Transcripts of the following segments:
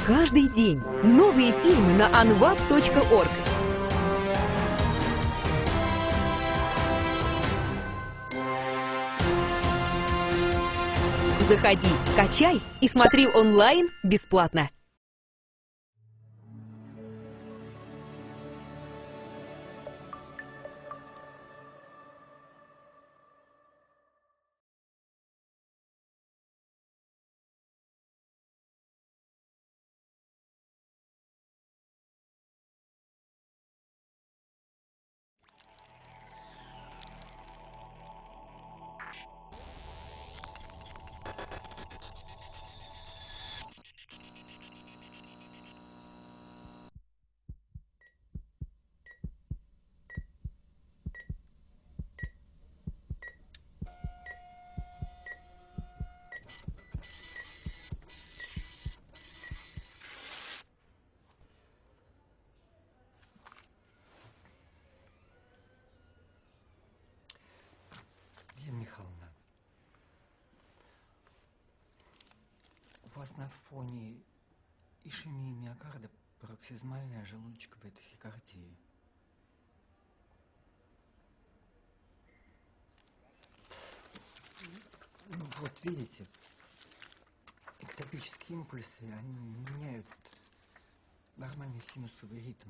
Каждый день новые фильмы на anwap.org. Заходи, качай и смотри онлайн бесплатно. Елена Михайловна, у вас на фоне ишемии миокарда пароксизмальная желудочковая тахикардия. Ну вот видите, эктопические импульсы, они меняют нормальный синусовый ритм.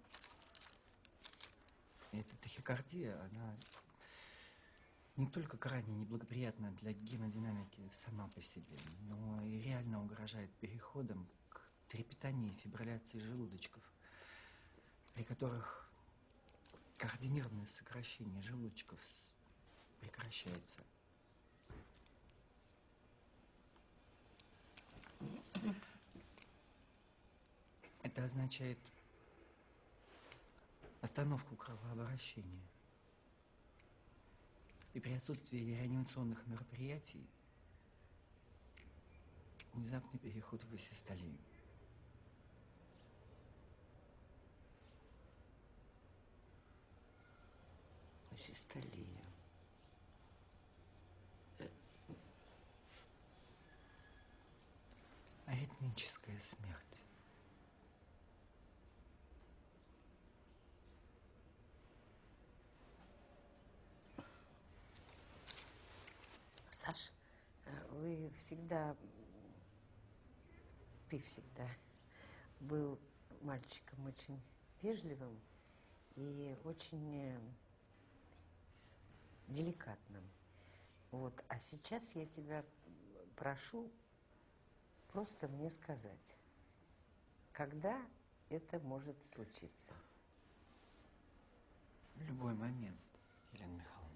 И эта тахикардия, она не только крайне неблагоприятна для гемодинамики сама по себе, но и реально угрожает переходом к трепетанию и фибрилляции желудочков, при которых координированное сокращение желудочков прекращается. Это означает остановку кровообращения. И при отсутствии реанимационных мероприятий внезапный переход в асистолию. Асистолия. Аритмическая смерть. Саш, ты всегда был мальчиком очень вежливым и очень деликатным. Вот. А сейчас я тебя прошу просто мне сказать, когда это может случиться. В любой момент, Елена Михайловна.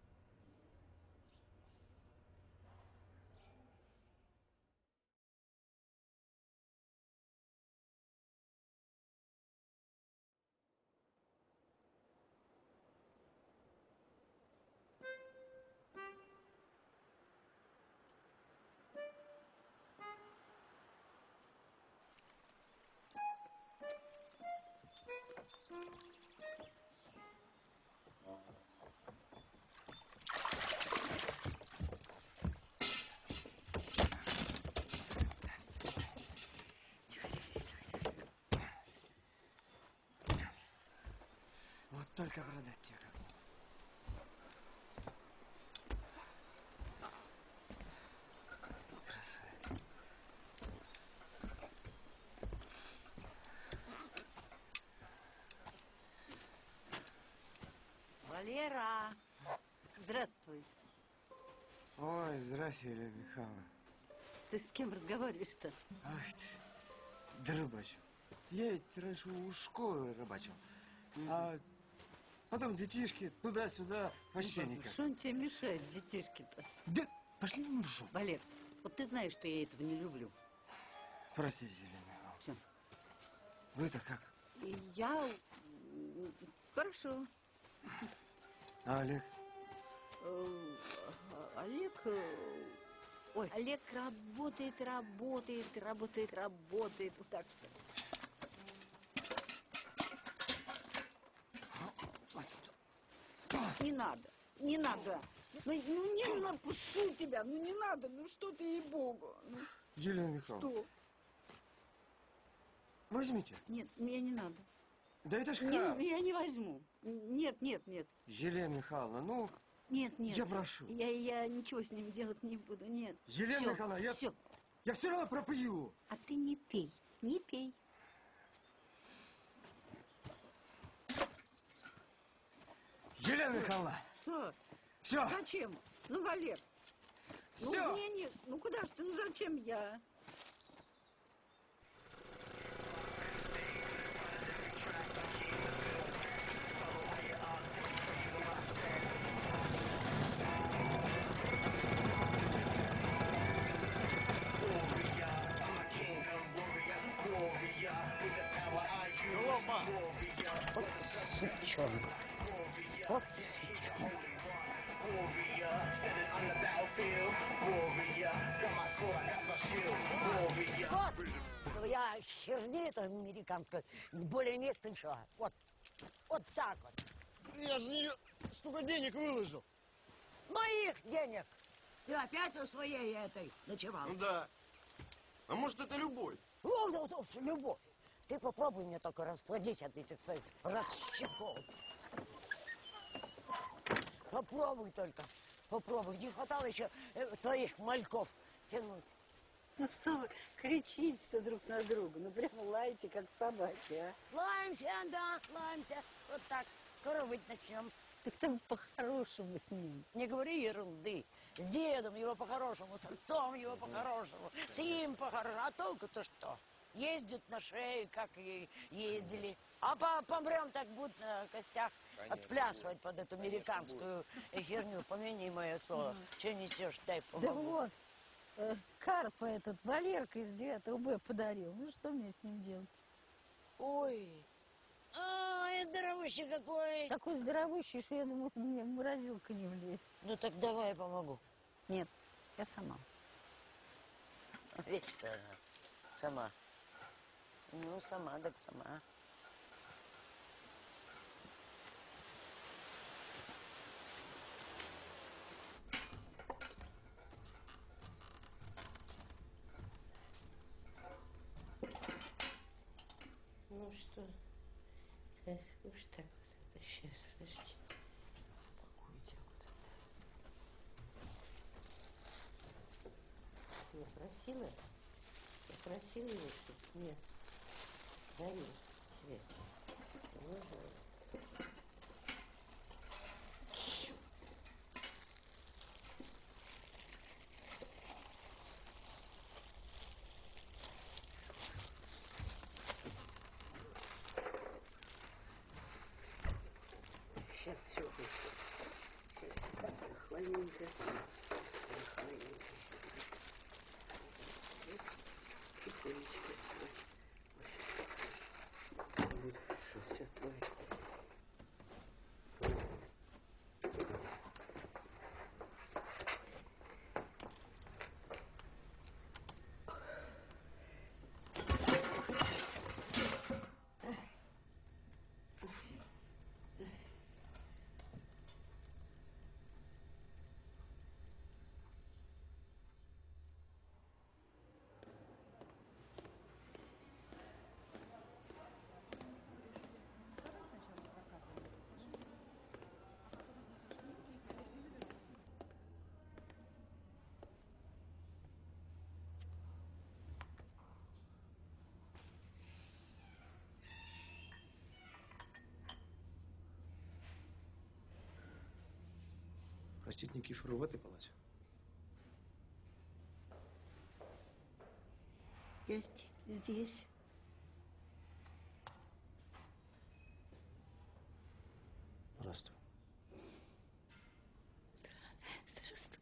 Вот только продать тебя как. Красавец. Валера, здравствуй. Ой, здравствуй, Елена Михайловна. Ты с кем разговариваешь-то? Ах ты, да рыбачу. Я ведь раньше у школы рыбачил. А потом детишки туда-сюда, вообще никак. Что он тебе мешает, детишки-то? Да пошли в жопу. Валер, вот ты знаешь, что я этого не люблю. Простите, Елена Михайловна. Все. Вы-то как? И я... Хорошо. А Олег? Олег... Ой, Олег работает. Вот так что. Не надо. Ну не напишу тебя, ну не надо, ну что ты, ей-богу. Ну, Елена Михайловна. что? Возьмите. Нет, мне не надо. Да это ж Не, как? я не возьму. Нет, нет, нет. Елена Михайловна, ну, Нет, нет. я прошу. Я ничего с ним делать не буду, нет. Елена Всё, Михайловна, я... всё. Я все равно пропью. А ты не пей, не пей. Елена Михайловна, Что? все, Зачем? Ну, Валер. все. Ну, мне нет. Ну, куда ж ты? Ну, зачем я? Вот сучонок. Вот сучонок. Вот, я херни-то американской более не слышала. Вот, вот так вот. Я же не столько денег выложил. Моих денег. Ты опять у своей этой ночевал. Ну да. А может, это любовь? Вот, любовь. Ты попробуй мне только расплодись от этих своих расщепов. Попробуй только. Попробуй. Не хватало еще твоих мальков тянуть. Ну, что вы кричите-то друг на друга? Ну, прямо лаете, как собаки, а? Лаемся, да, лаемся. Вот так. Скоро выть начнем. Так там по-хорошему с ним. Не говори ерунды. С дедом его по-хорошему, с отцом его по-хорошему, с ним по-хорошему. А толку-то что? Ездят на шее, как и ездили. А помрем, так будут на костях отплясывать под эту американскую херню. Помяни мое слово. Че несешь, дай Да помогу. вот, Карпа этот Валерка из 9 Б подарил. Ну, что мне с ним делать? Ой, ай, здоровущий какой. Такой здоровущий, что я думаю, мне морозилка не влезет. Ну так давай я помогу. Нет, я сама. Видишь, что она сама. Ну, сама, так сама. Ну что, уж так вот это сейчас, подожди. Пакуйте вот это. Я просила? Я просила его, чтобы нет. Дарил себе. Положила. Сейчас все будет. Сейчас хладненько. Хладненько. Тихонечко. Будет хорошо, все твое. Простить Никифору в этой палате? Я здесь. Здравствуй. Здравствуй.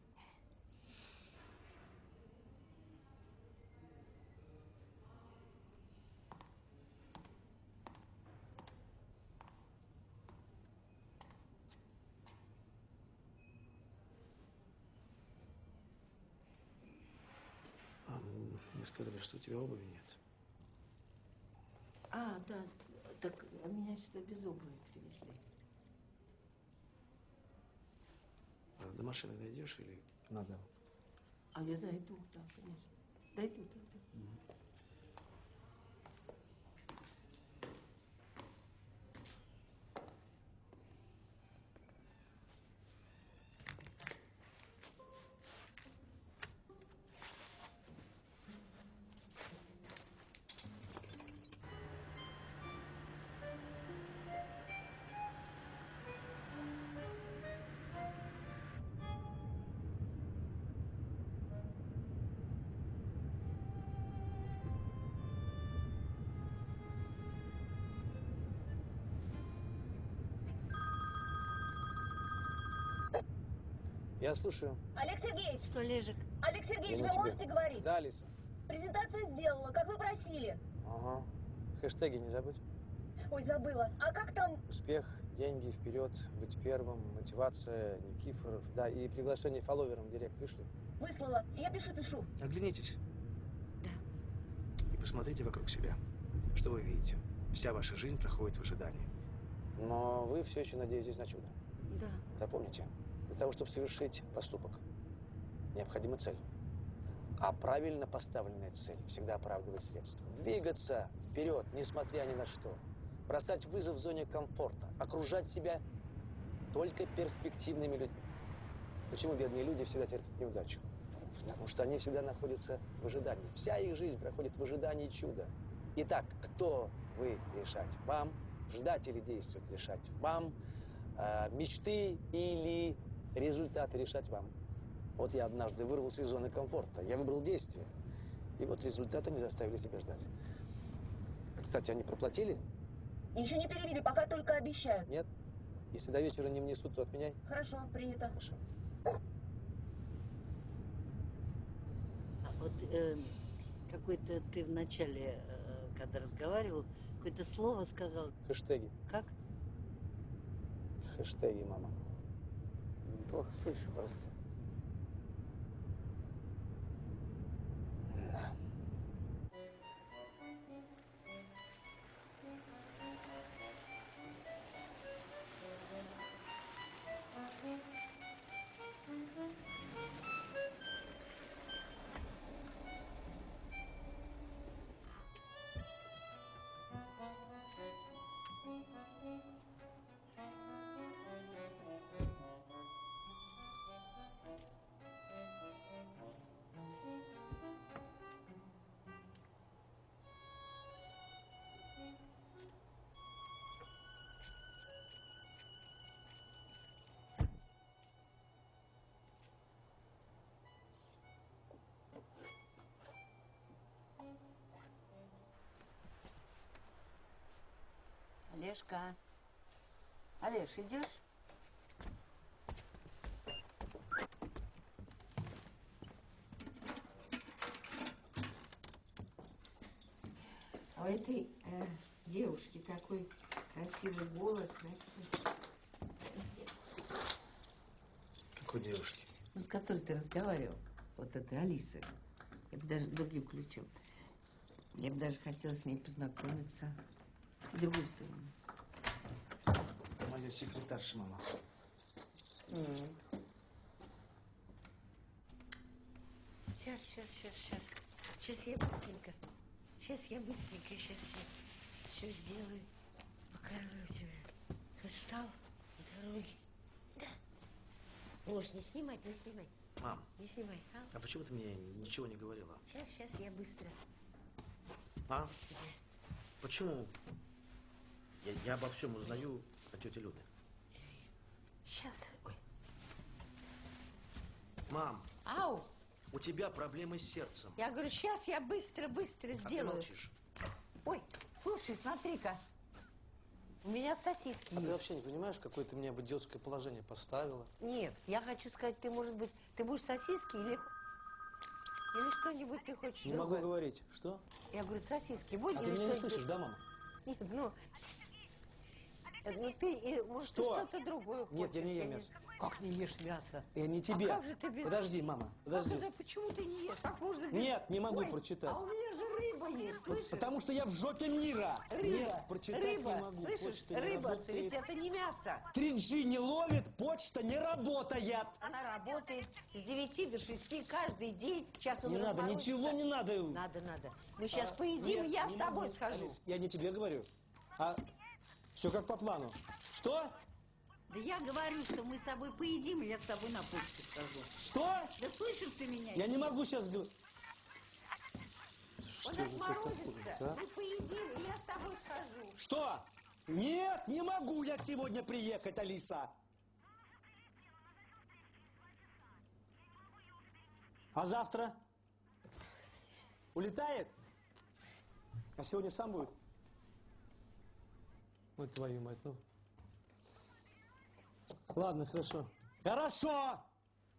Мне сказали, что у тебя обуви нет. А, да, так меня сюда без обуви привезли. А до машины дойдешь или надо? А я дойду, да, конечно. Дойду. Я слушаю. Олег Сергеевич! Что, Лежик? Олег Сергеевич, Я вы на тебе. можете говорить? Да, Алиса. Презентацию сделала, как вы просили. Ага. Хэштеги не забудь. Ой, забыла. А как там? Успех, деньги, вперед, быть первым, мотивация, Никифоров. Да, и приглашение фолловерам в директ вышли. Выслала. Я пишу. Оглянитесь. Да. И посмотрите вокруг себя. Что вы видите? Вся ваша жизнь проходит в ожидании. Но вы все еще надеетесь на чудо. Да. Запомните, для того, чтобы совершить поступок, необходима цель. А правильно поставленная цель всегда оправдывает средства. Двигаться вперед, несмотря ни на что. Бросать вызов в зоне комфорта. Окружать себя только перспективными людьми. Почему бедные люди всегда терпят неудачу? Потому что они всегда находятся в ожидании. Вся их жизнь проходит в ожидании чуда. Итак, кто вы решать? Вам. Ждать или действовать решать вам. Мечты или результаты решать вам. Вот я однажды вырвался из зоны комфорта. Я выбрал действие. И вот результаты не заставили себя ждать. Кстати, они проплатили? Еще не перевели, пока только обещают. Нет? Если до вечера не внесут, то отменяй. Хорошо, принято. Хорошо. А вот какой-то ты в начале, когда разговаривал, какое-то слово сказал. Хэштеги. Как? Хэштеги, мама. Плохо слышу просто. Олежка. Олеж, идешь? А у этой девушки такой красивый голос. Какой девушки? Ну, с которой ты разговаривал. Вот этой Алисы. Я бы даже другим ключом. Я бы даже хотела с ней познакомиться. В другую сторону. Моя секретарша, мама. Сейчас я быстренько. Сейчас все сделаю. Покажу тебе. Ты встал на дороге. Да. Можешь не снимать. Мам, Не снимай. а почему ты мне ничего не говорила? Сейчас я быстро. А? Почему? Я обо всем узнаю от тети Люды. Сейчас. Ой. Мам, Ау! у тебя проблемы с сердцем. Я говорю, сейчас я быстро А ты сделаю. молчишь. Ой, слушай, смотри-ка. У меня сосиски А есть. ты вообще не понимаешь, какое ты меня в идиотское положение поставила? Нет, я хочу сказать, ты, может быть, ты будешь сосиски или что-нибудь ты хочешь Не другое? могу говорить. Что? Я говорю, сосиски будешь А ты или меня не что-нибудь? слышишь, да, мама? Нет, ну ты, может, Что? ты что-то другое хочешь. Нет, я не ем не- мясо. Как не ешь мясо? Я не тебе. как же ты без- Подожди, мама, подожди. Как это, почему ты не ешь? Как можно без... Нет, не могу Ой, прочитать. А у меня же рыба есть, слышишь? Потому что я в жопе мира. Рыба, Нет, прочитать рыба, не могу. слышишь? Почта не Рыба, работает. ведь это не мясо. 3G не ловит, почта не работает. Она работает с 9 до 6 каждый день. Сейчас он Не надо, разморозится. ничего не надо. Надо. Мы сейчас поедим, и Нет, я не с тобой могу. схожу. Алис, я не тебе говорю. А все как по плану. Что? Да я говорю, что мы с тобой поедим, и я с тобой на почту схожу. Что? Да слышишь ты меня? Я не могу сейчас говорить. Он разморозится. Мы поедим, и я с тобой схожу. Что? Нет, не могу я сегодня приехать, Алиса. А завтра? Улетает? А сегодня сам будет? Ой, твою мать, ну. Ладно, хорошо. Хорошо!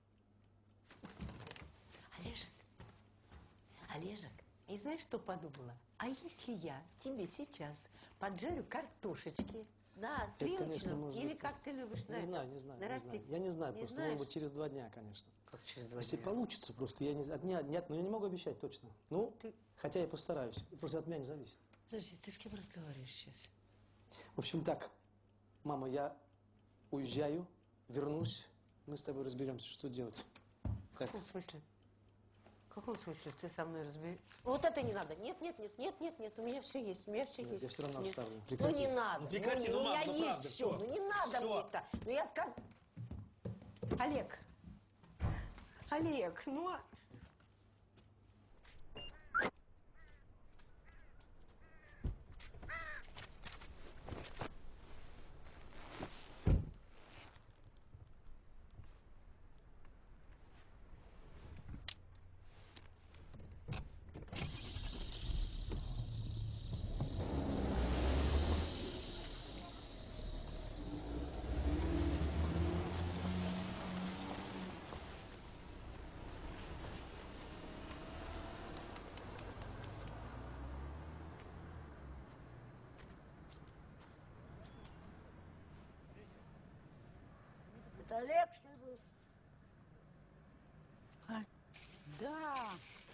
Олежек, Олежек, и знаешь, что подумала? А если я тебе сейчас поджарю картошечки, да, Это, конечно, сливочным, может или быть. как ты любишь на Не этом, знаю, не знаю, на не знаю. растительном? Я не знаю, Не просто знаешь? может быть через 2 дня, конечно. Как через 2 Если дня? получится, просто я не знаю. Нет, но я не могу обещать точно. Ну, Ты- хотя я постараюсь. Просто от меня не зависит. Подожди, ты с кем разговариваешь сейчас? В общем так, мама, я уезжаю, вернусь, мы с тобой разберемся, что делать. В каком смысле? В каком смысле ты со мной разберешь? Вот это не надо. Нет, нет, нет, нет, нет, нет, у меня все есть, у меня все Нет, есть. я всё равно Нет. оставлю. Ну Прекрати. не надо. Ну, прекрати, у ну, меня мам, ну, есть правда, все. всё. Ну не надо Всё. мне так. Ну я сказал. Олег. Олег, ну. Это Олег, что ли, был? Да.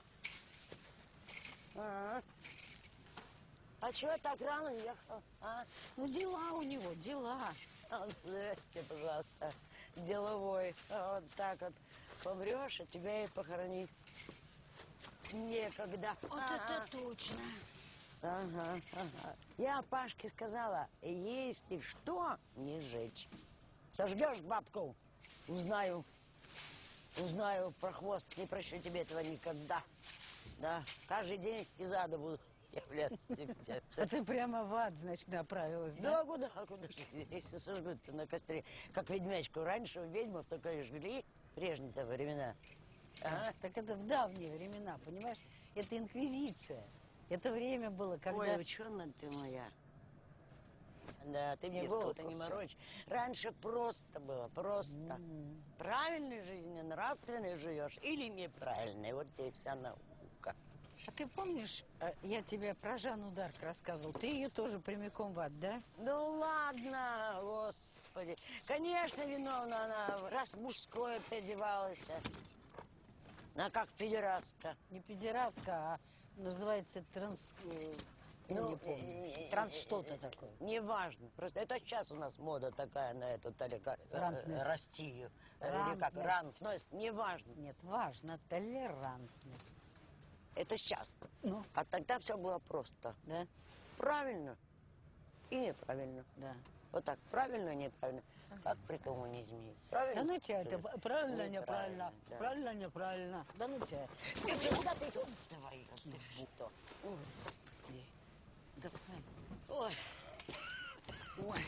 А чего так рано ехал? А? Ну дела у него, дела. Здрасте, пожалуйста, деловой. А вот так вот помрешь, а тебя и похоронить некогда. Вот это точно. Ага, ага. Я Пашке сказала, если что, не жечь. Сожгешь бабку, узнаю про хвост, не прощу тебе этого никогда. Да, каждый день из ада буду являться тебе. А ты прямо в ад, значит, направилась, Да, а куда же, если сожгут-то на костре, как ведьмячку. Раньше ведьмов только и жгли, в прежние-то времена. А? Так это в давние времена, понимаешь? Это инквизиция. Это время было, когда... Ой, ученая ты моя. Да, ты мне Есть голову-то тут не вообще. морочь. Раньше просто было, просто. Правильной жизнью, нравственной живешь или неправильной. Вот тебе и вся наука. А ты помнишь, я тебе про Жанну Дарк рассказывал? Ты ее тоже прямиком в ад, да? Да ладно, господи. Конечно, виновна она, раз мужское переодевалась. Она как педерастка. Не педерастка, а называется не помню. Транс что-то такое. Неважно. Просто это сейчас у нас мода такая на эту Толерантность. Растию. Или как, рантность. Неважно. Нет, важно толерантность. Это сейчас. Ну? А тогда все было просто. Да? Правильно и неправильно. Да. Вот так, правильно и неправильно. Как при коммунизме. Правильно? Да ну тебя, это правильно, Неправильно, неправильно, да. правильно, неправильно. Да ну тебя. Куда ты идешь? Давай, что? Господи. Давай. Ой. Ой.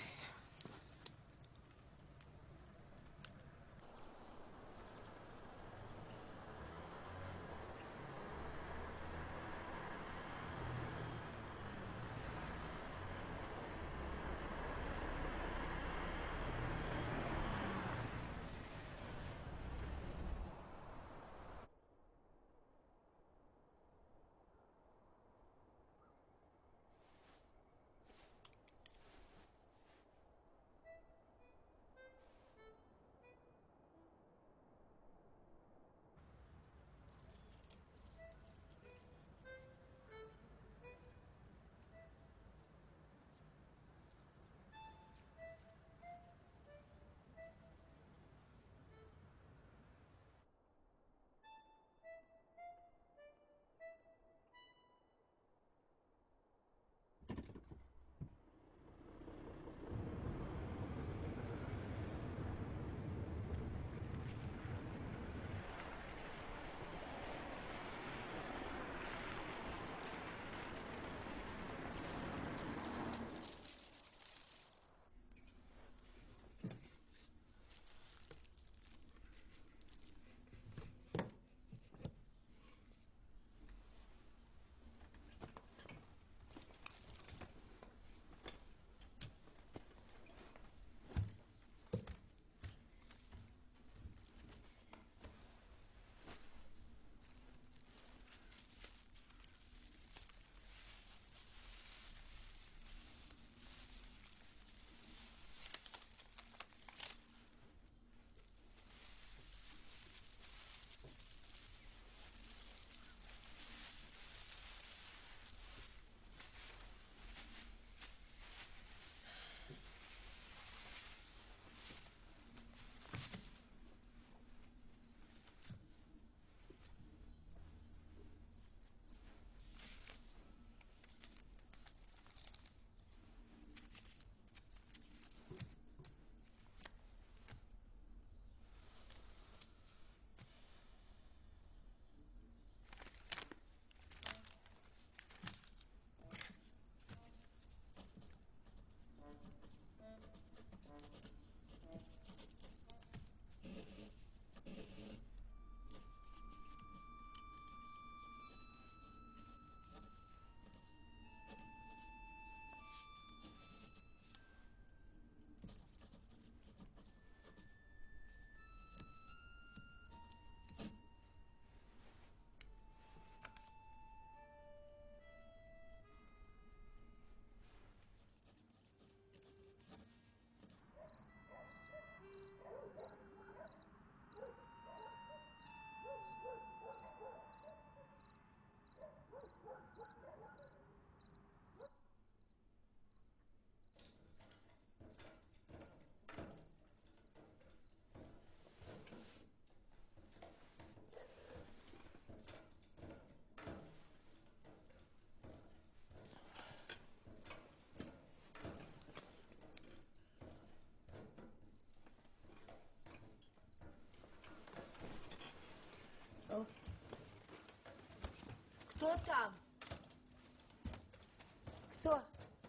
Кто там? Кто?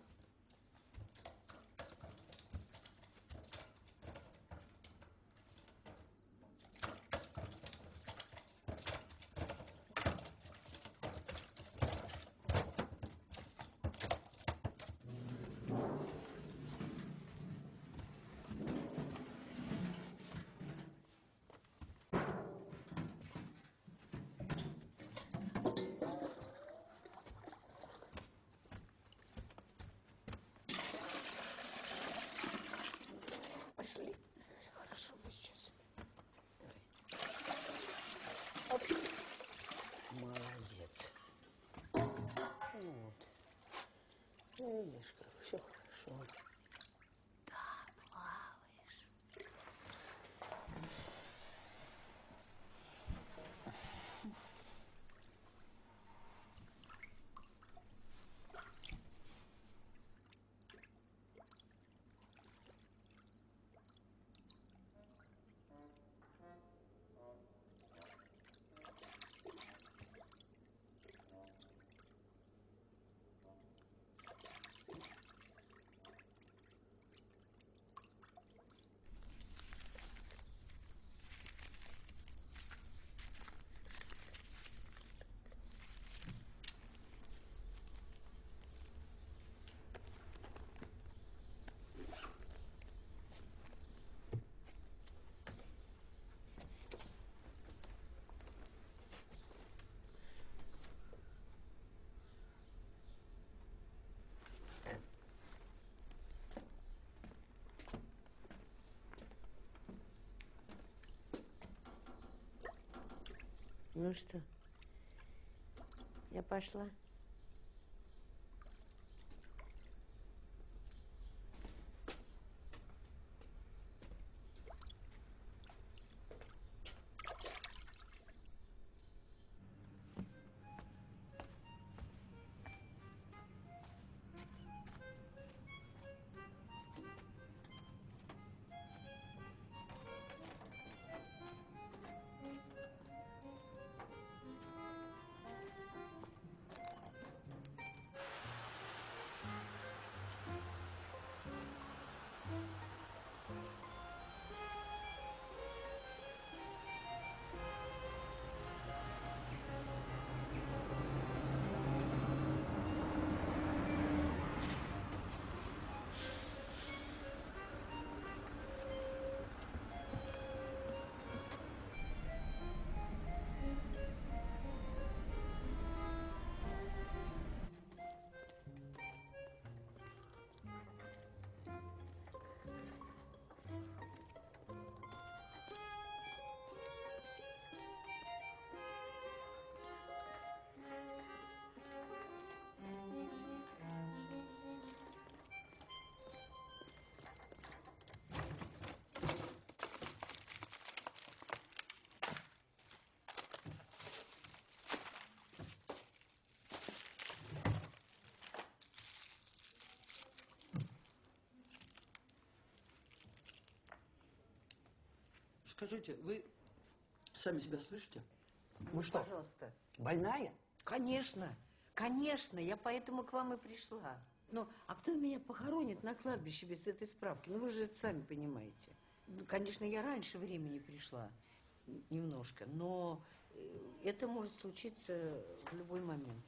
Пошли. Хорошо будет сейчас. Оп. Молодец. Вот. Ну, видишь, как все хорошо. Да, плаваешь. Ну что, я пошла. Скажите, вы сами себя слышите? Вы что, Пожалуйста. больная? Конечно, конечно, я поэтому к вам и пришла. Ну, а кто меня похоронит на кладбище без этой справки? Ну, вы же это сами понимаете. Ну, конечно, я раньше времени пришла немножко, но это может случиться в любой момент.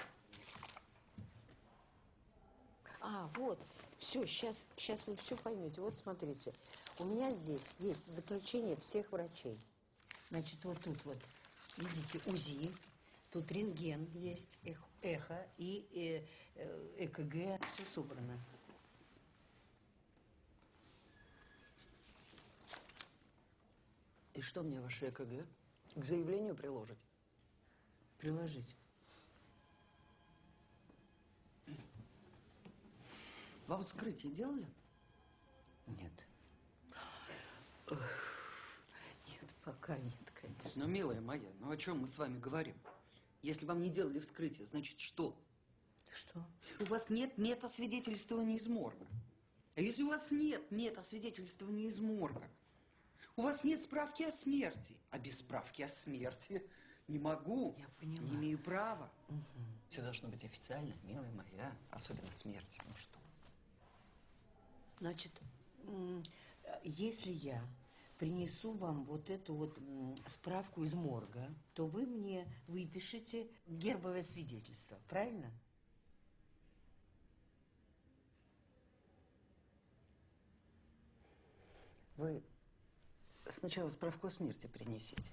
А, вот, все, сейчас вы все поймете. Вот смотрите, у меня здесь есть заключение всех врачей. Значит, вот тут вот, видите, УЗИ, тут рентген есть, эхо и ЭКГ, все собрано. И что мне ваше ЭКГ? К заявлению приложить? Приложить. Во вскрытие делали? Нет. Нет, пока нет, конечно. Ну, милая моя, ну о чем мы с вами говорим? Если вам не делали вскрытие, значит что? Что? У вас нет метасвидетельствования из морга. А если у вас нет метасвидетельствования из морга, у вас нет справки о смерти. А без справки о смерти Не могу. Я поняла. Не имею права. Все должно быть официально, милая моя. Особенно смерть. Ну что? Значит, если я принесу вам вот эту вот справку из морга, то вы мне выпишете гербовое свидетельство, правильно? Вы сначала справку о смерти принесите.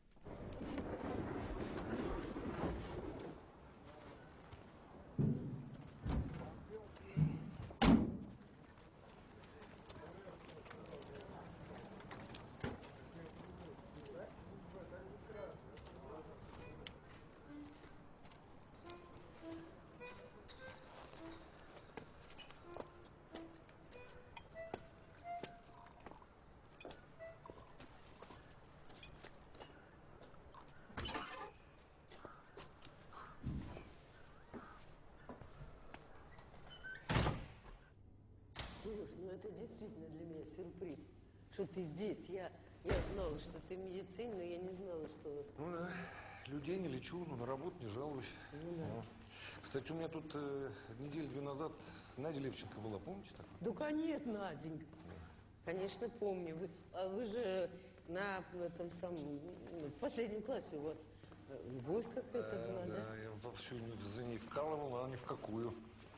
Слушай, ну это действительно для меня сюрприз, что ты здесь. Я знала, что ты в медицине, но я не знала, что... Ну да, людей не лечу, но на работу не жалуюсь. Ну да. Кстати, у меня тут недели 2 назад Надя Левченко была, помните такую? Да, конечно, Наденька. Конечно, помню. Вы же на этом самом, в последнем классе у вас любовь какая-то была, да? Да, я вовсю за ней вкалывал, а она ни в какую.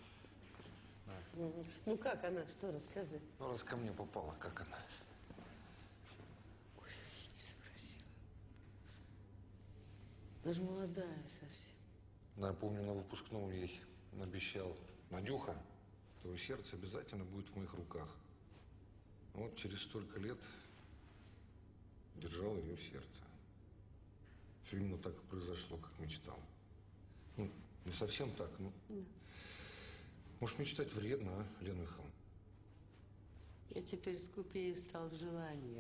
Ну как она, что, расскажи. Ну, раз ко мне попала, как она? Ой, не спросила. Она же молодая совсем. Да, я помню, на выпускном ей обещал: Надюха, твое сердце обязательно будет в моих руках. Вот через столько лет держал ее сердце. Все именно так и произошло, как мечтал. Ну, не совсем так, но... Может, мечтать вредно, а, Лена Михайловна? Я теперь скупее стал в желаниях.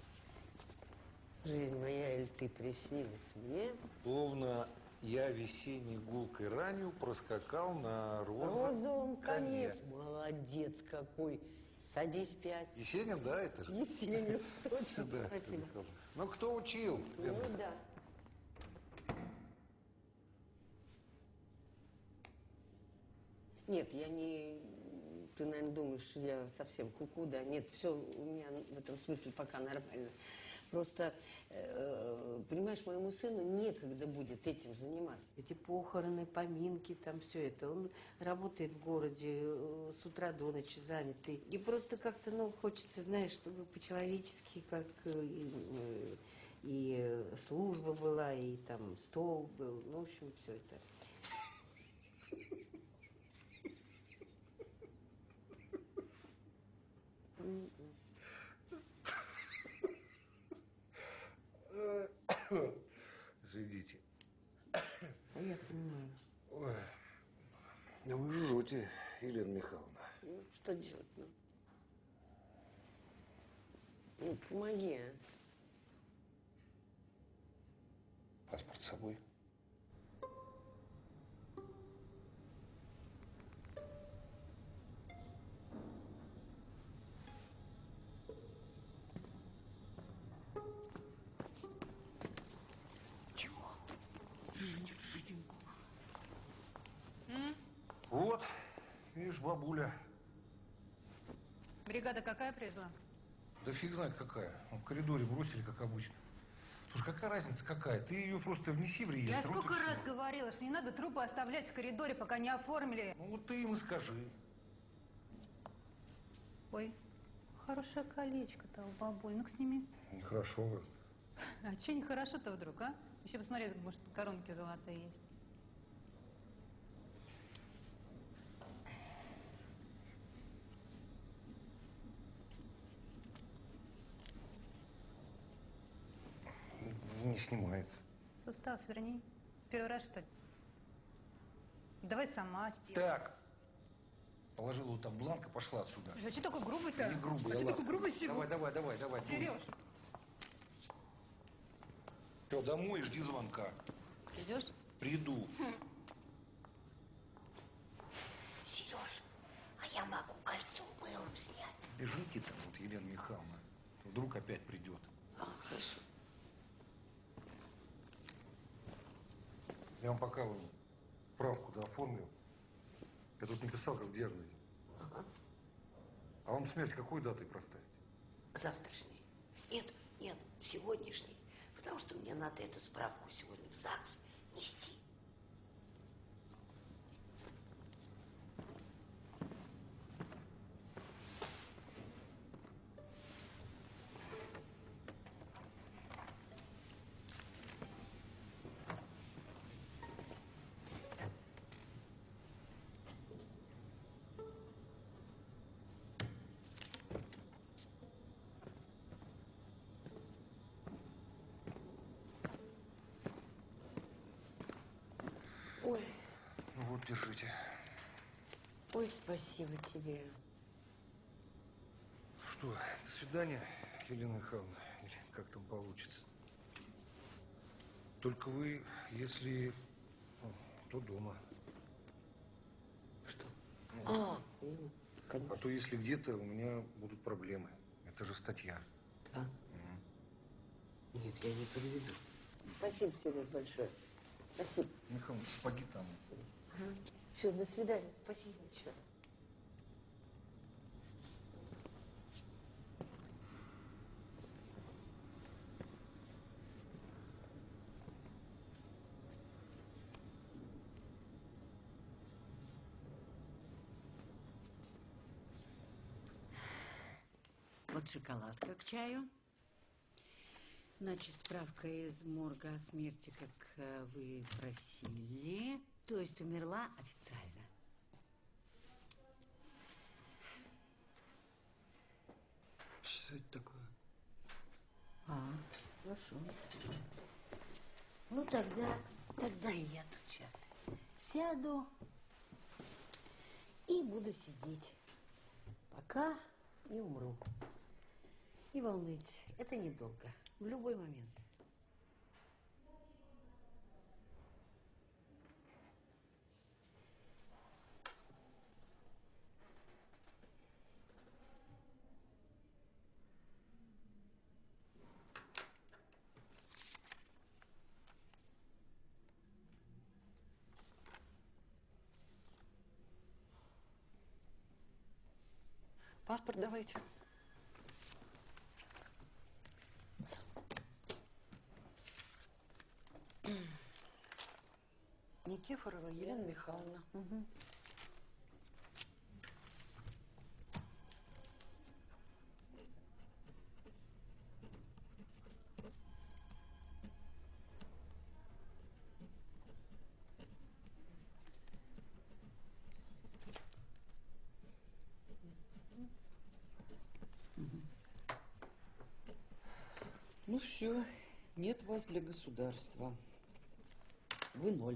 Жизнь моя, или ты приснилась мне? Словно я весенней гулкой ранью проскакал на розовом коне. Молодец какой. Садись 5. Есенин, да, это же? Есенин, точно. Да, Спасибо. ну, кто учил, Лена? Ну, да. Нет, я не... Ты, наверное, думаешь, что я совсем куку, да? Нет, все у меня в этом смысле пока нормально. Просто, понимаешь, моему сыну некогда будет этим заниматься. Эти похороны, поминки, там все это. Он работает в городе с утра до ночи занятый. И просто как-то, ну, хочется, знаешь, чтобы по-человечески, как и служба была, и там стол был. Ну, в общем, все это. Извините. Я понимаю. Ой, вы жжете, Елена Михайловна. Ну, что делать, ну? Ну, помоги, а. Паспорт с собой? Вот, видишь, бабуля. Бригада какая привезла? Да фиг знает какая. В коридоре бросили, как обычно. Слушай, какая разница какая? Ты ее просто внеси в реестр. Я вот сколько и всё. раз говорила, что не надо трупы оставлять в коридоре, пока не оформили. Ну вот ты им и скажи. Ой, хорошее колечко-то у бабуль. Ну-ка сними. Нехорошо вы. А че нехорошо-то вдруг, а? Еще посмотри, может, коронки золотые есть. Не снимается. Сустав сверни. Первый раз, что ли? Давай сама сделай. Так. Положила вот там бланк и пошла отсюда. Слушай, а что такой грубый-то? Не грубый, А я что такой ласковый. грубый сегодня? Давай. Сереж, Все, домой, жди звонка. идешь? Приду. Сереж, а я могу кольцо мылом снять. Бежите там, вот, Елена Михайловна. Вдруг опять придет. А, хорошо. Я вам пока вон справку дооформлю. Я тут не писал, как в диагнозе. Ага. А вам смерть какой датой проставить? Завтрашний. Нет, нет, сегодняшний. Потому что мне надо эту справку сегодня в ЗАГС нести. Ой, Ну вот, держите. ой, спасибо тебе. Что, до свидания, Елена Михайловна, или как там получится. Только вы, если, то дома. Что? Ну, конечно. а то если где-то у меня будут проблемы. Это же статья. Да? Нет, я не подведу. Спасибо, Сереж, большое. Спасибо. Михайловна, сапоги там. Все, до свидания. Спасибо еще раз. Вот шоколадка к чаю. Значит, справка из морга о смерти, как вы просили. То есть умерла официально. Что это такое? Хорошо. Ну, тогда и я тут сейчас сяду и буду сидеть, пока не умру. Не волнуйтесь, это недолго, в любой момент. Паспорт давайте. Никифорова Елена Михайловна. Угу. Ну все, нет вас для государства. Вы 0.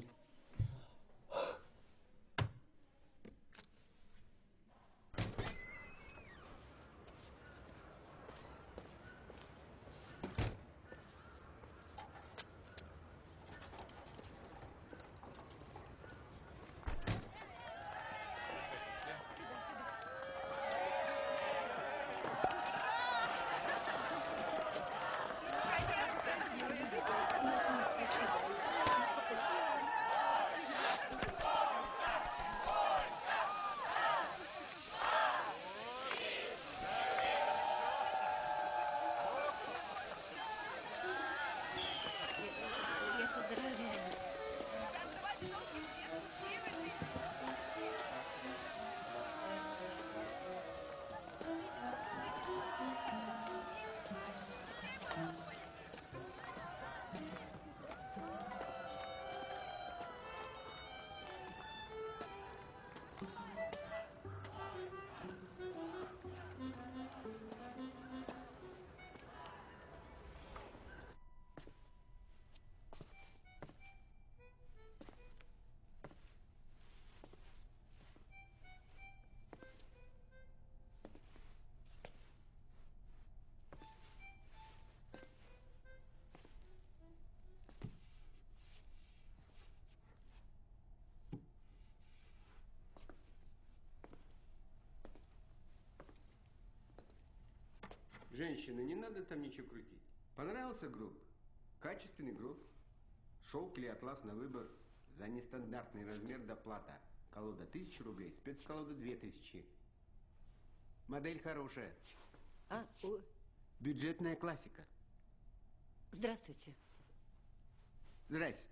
Женщина, не надо там ничего крутить. Понравился гроб? Качественный гроб. Шелк или атлас на выбор. За нестандартный размер доплата. Колода 1000 рублей, спецколода 2000. Модель хорошая. Бюджетная классика. Здравствуйте. Здрасте.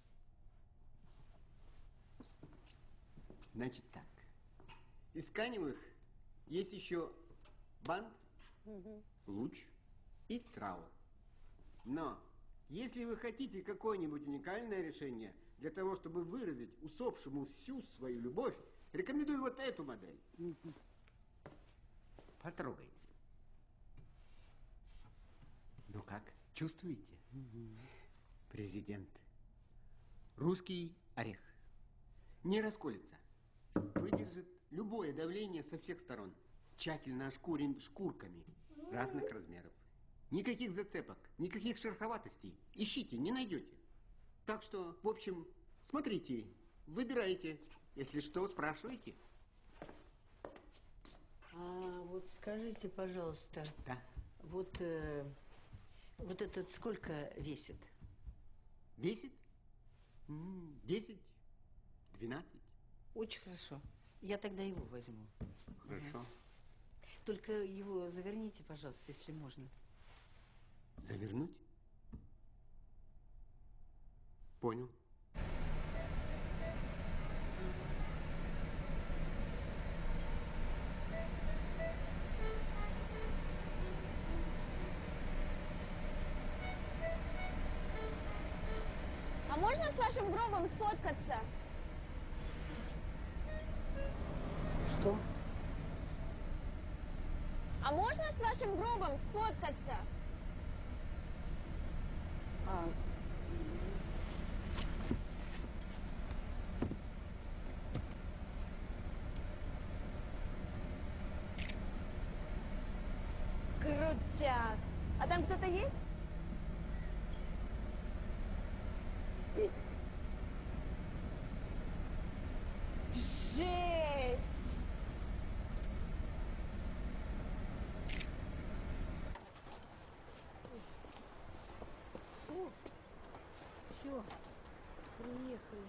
Значит так. Из тканевых есть еще бант, луч и траур. Но если вы хотите какое-нибудь уникальное решение для того, чтобы выразить усопшему всю свою любовь, рекомендую вот эту модель. Потрогайте. Ну как, чувствуете? Президент. Русский орех. Не расколется. Выдержит любое давление со всех сторон. Тщательно ошкурен шкурками разных размеров. Никаких зацепок, никаких шероховатостей. Ищите, не найдете. Так что, в общем, смотрите, выбирайте. Если что, спрашивайте. А вот скажите, пожалуйста, Да. вот этот сколько весит? Весит? 10, 12. Очень хорошо. Я тогда его возьму. Хорошо. Только его заверните, пожалуйста, если можно. Завернуть? Понял. А можно с вашим гробом сфоткаться? Что? А можно с вашим гробом сфоткаться? Крутяк. А там кто-то есть? Жесть! Все, приехали.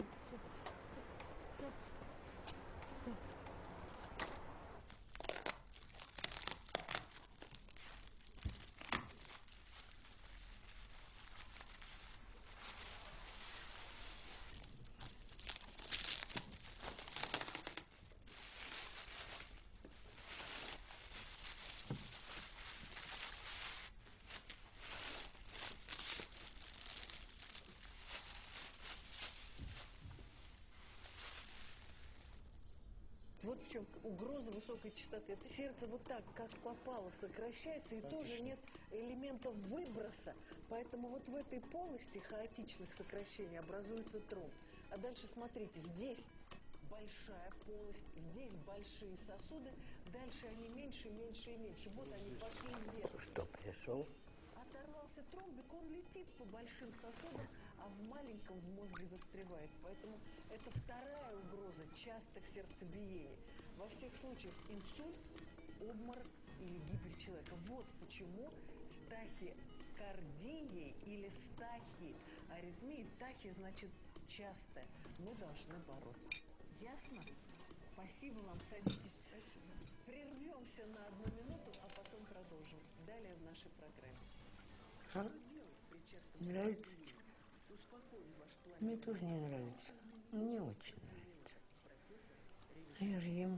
Вот в чем угроза высокой частоты. Это сердце вот так, как попало, сокращается, и тоже нет элементов выброса. Поэтому вот в этой полости хаотичных сокращений образуется тромб. А дальше смотрите, здесь большая полость, здесь большие сосуды, дальше они меньше, меньше и меньше. Вот они пошли вверх. Что, пришел? Оторвался тромбик, он летит по большим сосудам, а в маленьком в мозге застревает. Поэтому это вторая угроза частых сердцебиений. Во всех случаях инсульт, обморок или гибель человека. Вот почему с тахикардией или с тахиаритмией, тахи значит частая, мы должны бороться. Ясно? Спасибо вам, садитесь. Спасибо. Прервемся на 1 минуту, а потом продолжим. Далее в нашей программе. Что делать при частом Нравится тебе? Успокоим ваш план. Мне тоже не нравится. Не очень нравится. А я же ем.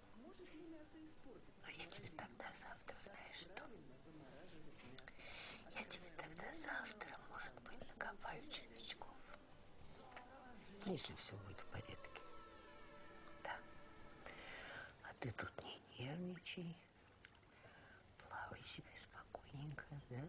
А я тебе тогда завтра, знаешь что? Я тебе тогда завтра, может быть, накопаю червячков. Если все будет в порядке. Да. А ты тут не нервничай. Плавай себе спокойненько, да?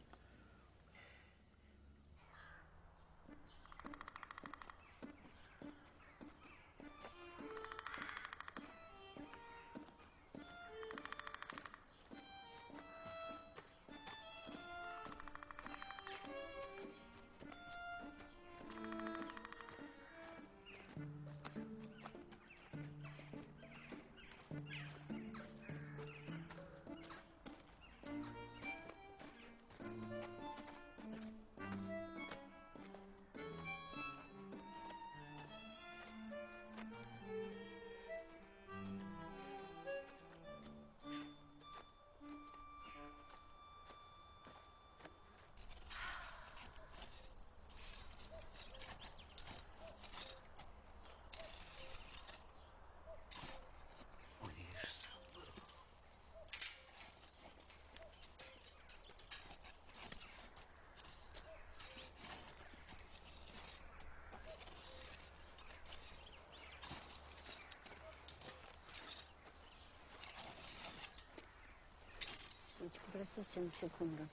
Простите, на секунду.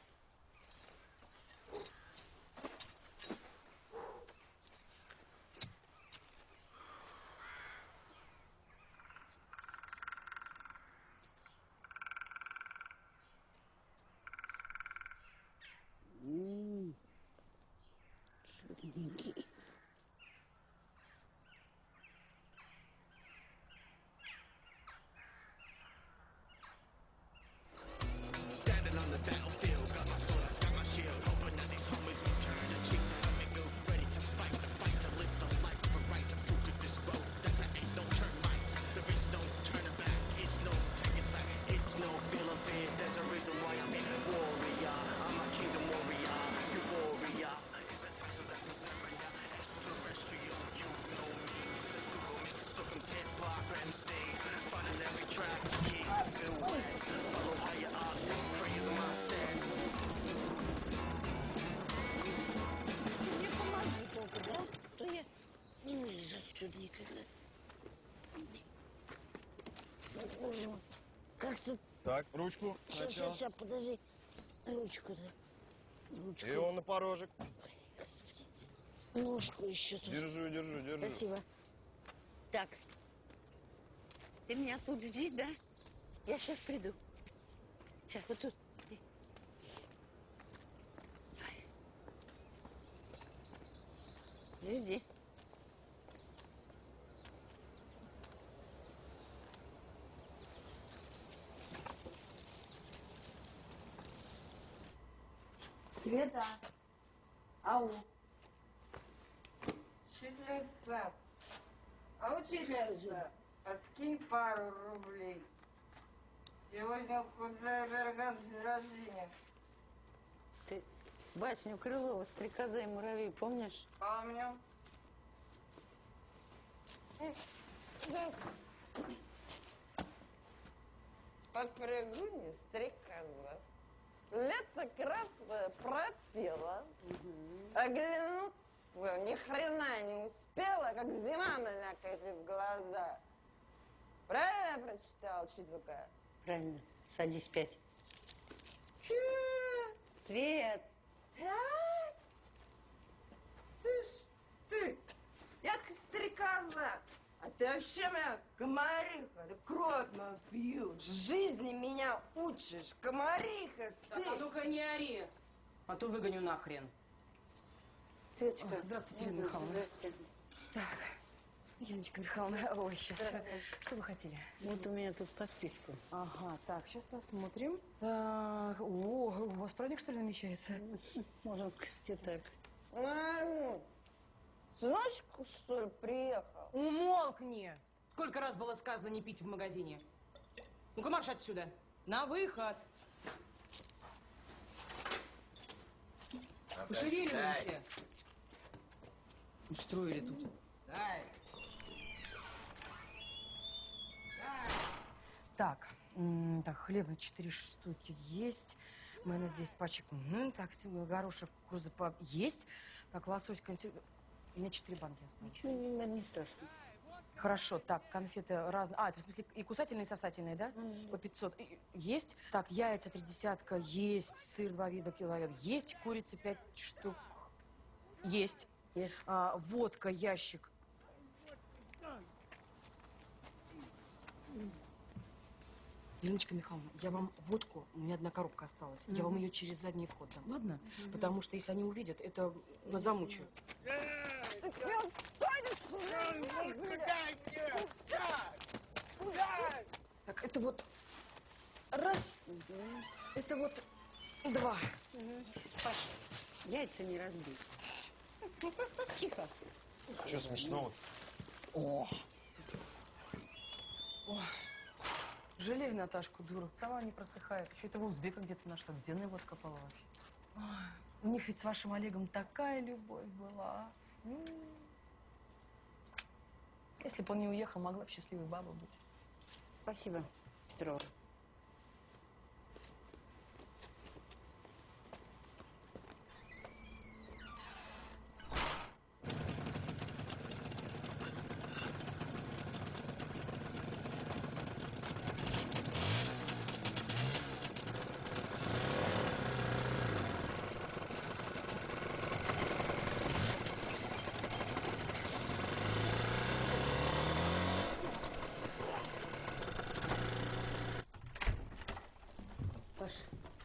Жирненький. Standing on the battlefield, got my sword, got my shield, hoping that these homies will turn a cheek to let me feel ready to fight, to live the life of a right, to prove to this road that there ain't no turn right, there is no turning back, it's no taking slack, it's no feel of fear, there's a reason why I'm a warrior, I'm a kingdom warrior, euphoria, it's a time to let them surrender, extraterrestrial, you know me, Mr. Google, Mr. Stookham's hip-hop MC, finding every track to keep the feel wet, follow higher ups, praise my sense. Ты мне помоги только, да? То я не вылезу отсюда никогда. Ну, как тут? Так, ручку сначала. Сейчас, подожди. Ручку-то. Ручку. И он на порожек. Ножку еще тут. Держу. Спасибо. Так. Ты меня тут жди, да? Я сейчас приду. Сейчас, вот тут. Жди. Света. Ау. Учительница. А учительница, откинь пару рублей. Сегодня у Кудрявого день рождения. Ты басню Крылова «Стрекоза и муравей» помнишь? Помню. Попрыгуни стрекоза. Лето красное пропела. Оглянуться ни хрена не успела, как зима млякает в глаза. Правильно я прочитала, учителька? Правильно. Садись 5. Свет. Слышь, ты, я как стрекоза, а ты вообще моя комариха, ты кровь мою пьешь, жизни меня учишь, комариха, ты. Так, а ну-ка не ори, а то выгоню нахрен. Светочка. Здравствуйте, Елена Михайловна. Здравствуйте. Так, Яночка Михайловна, ой, сейчас. Что вы хотели? Вот у меня тут по списку. Ага, так, сейчас посмотрим. Так, о, у вас праздник, что ли, намечается? Можно сказать и так. Маму, сыночку, что ли, приехал? Умолкни! Сколько раз было сказано не пить в магазине? Ну-ка, марш отсюда. На выход. Пошевеливаемся. Устроили тут. Так, так, хлеба 4 штуки есть. Майонез 10 пачек. Так, горошек, кукуруза есть. Так, лосось, консервы. У меня 4 банки осталось. Не страшно. Хорошо, так, конфеты разные. А, это в смысле и кусательные, и сосательные, да? По 500. Есть. Так, яйца 3 десятка, есть. Сыр 2 вида, киловатт. Есть. Курица 5 штук. Есть. Водка, ящик. Еленочка Михайловна, я вам водку, у меня одна коробка осталась, я вам ее через задний вход дам, ладно? Потому что если они увидят, это замучают. Так, это вот раз, это вот 2. Паш, яйца не разбей. Тихо. Что смешного? О. Жалею Наташку, дуру. Сама не просыхает. Еще этого узбека где-то нашла. Где она его откопала вообще? Ой, у них ведь с вашим Олегом такая любовь была. Если бы он не уехал, могла бы счастливой бабой быть. Спасибо, Петрова.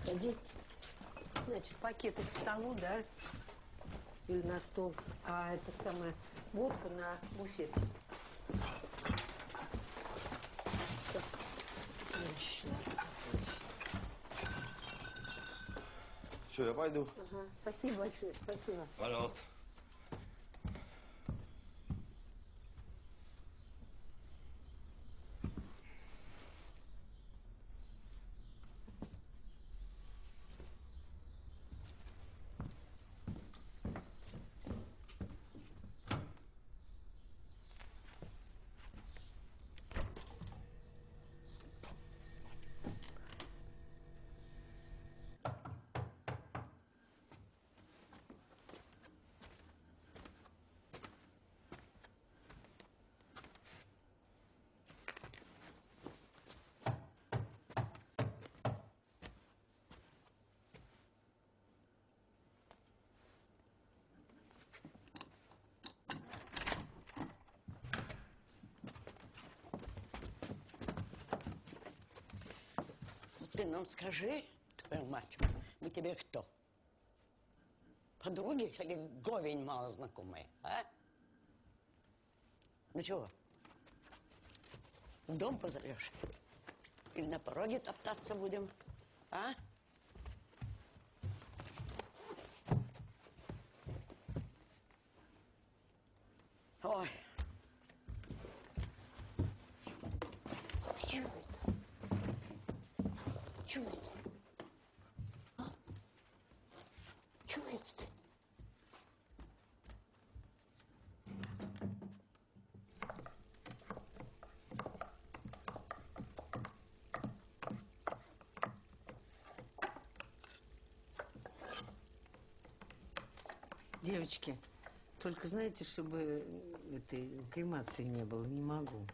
Иди. Значит, пакеты к столу, да? Или на стол. А это самое, водка на буфет. Отлично. Все, я пойду. Ага. Спасибо большое, спасибо. Пожалуйста. Ты нам скажи, твою мать, мы тебе кто? Подруги или говень малознакомые, а? Ну чего? В дом позовешь? Или на пороге топтаться будем, а? Ой. Ты чего это? Чего это? А? Чего это ты? Девочки, только знаете, чтобы этой кремации не было, не могу.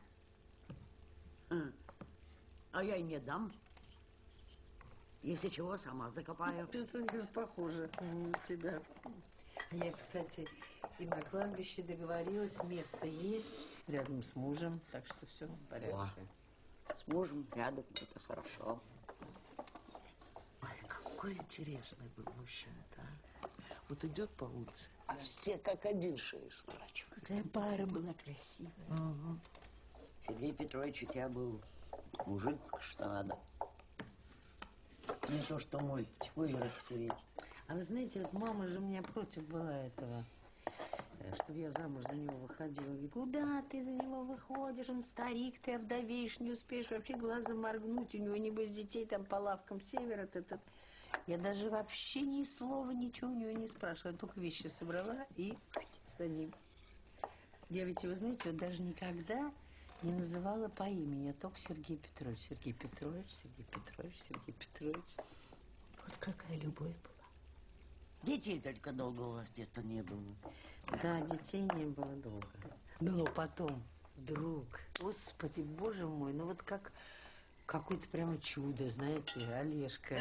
А я и не дам. Если чего, сама закопаю. Это похоже на тебя. Я, кстати, и на кладбище договорилась, место есть, рядом с мужем, так что все в порядке. С мужем рядом, это хорошо. Ой, какой интересный был мужчина-то, а? Вот идет по улице. А все как один шею сворачивают. Какая пара была красивая. Угу. Сергей Петрович у тебя был мужик, что надо. Не то, что мой, тьфу и растереть. А вы знаете, вот мама же у меня против была этого, чтобы я замуж за него выходила. Говорит, куда ты за него выходишь? Он старик, ты овдовеешь, не успеешь вообще глазом моргнуть. У него, небось, детей там по лавкам севера. Я даже вообще ни слова, ничего у него не спрашивала. Только вещи собрала и садим. Я ведь, вы знаете, вот даже никогда не называла по имени, а только Сергей Петрович. Сергей Петрович, Сергей Петрович, Сергей Петрович. Вот какая любовь была. Детей только долго у вас где-то не было. Да, детей не было долго. Но потом вдруг, господи, боже мой, ну вот как какое-то прямо чудо, знаете, Олежка.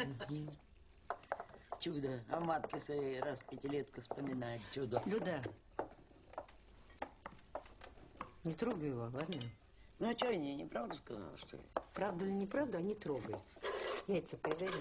Чудо. А матке своей раз пятилетку вспоминает чудо. Люда, не трогай его, ладно? Ну а что, я неправду сказала, что ли? Правду или неправду, а не трогай. Яйца поедай.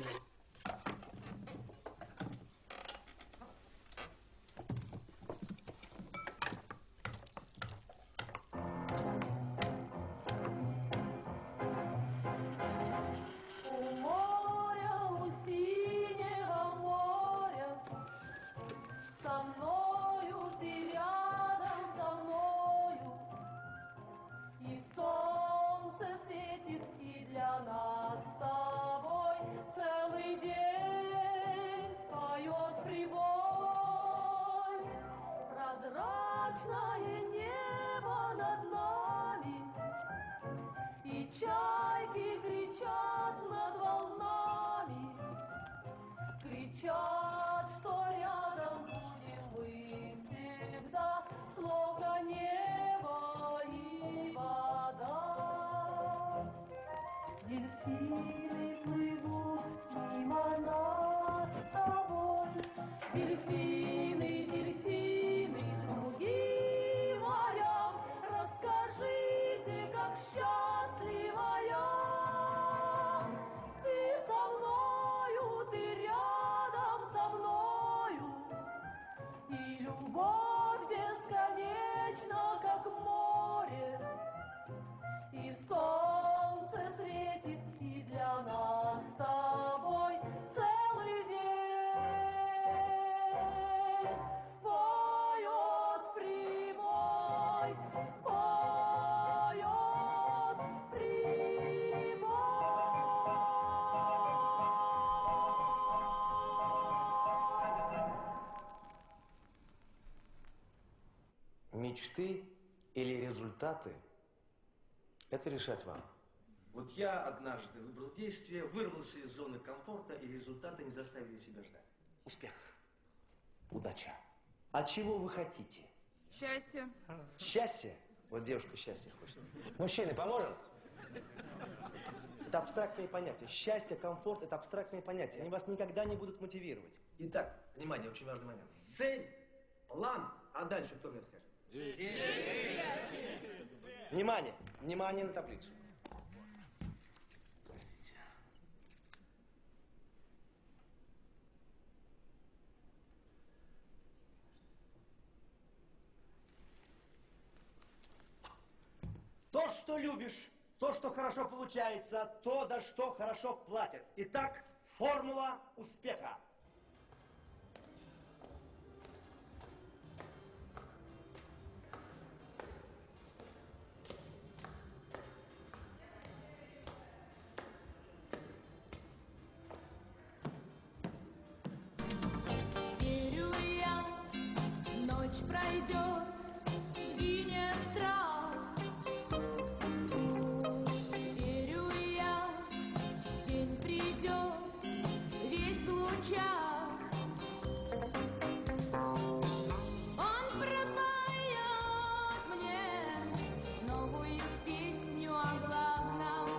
Ты со мною, ты Мечты или результаты – это решать вам. Вот я однажды выбрал действие, вырвался из зоны комфорта, и результаты не заставили себя ждать. Успех. Удача. А чего вы хотите? Счастье. Счастье? Вот девушка счастье хочет. Мужчины, поможем? Это абстрактные понятия. Счастье, комфорт – это абстрактные понятия. Они вас никогда не будут мотивировать. Итак, внимание, очень важный момент. Цель, план, а дальше кто мне скажет? Внимание! Внимание на таблицу. То, что любишь, то, что хорошо получается, то, за что хорошо платят. Итак, формула успеха. Верю я, ночь пройдет, сгинет страх. Верю я, день придет, весь в лучах. Он пропоет мне новую песню о главном.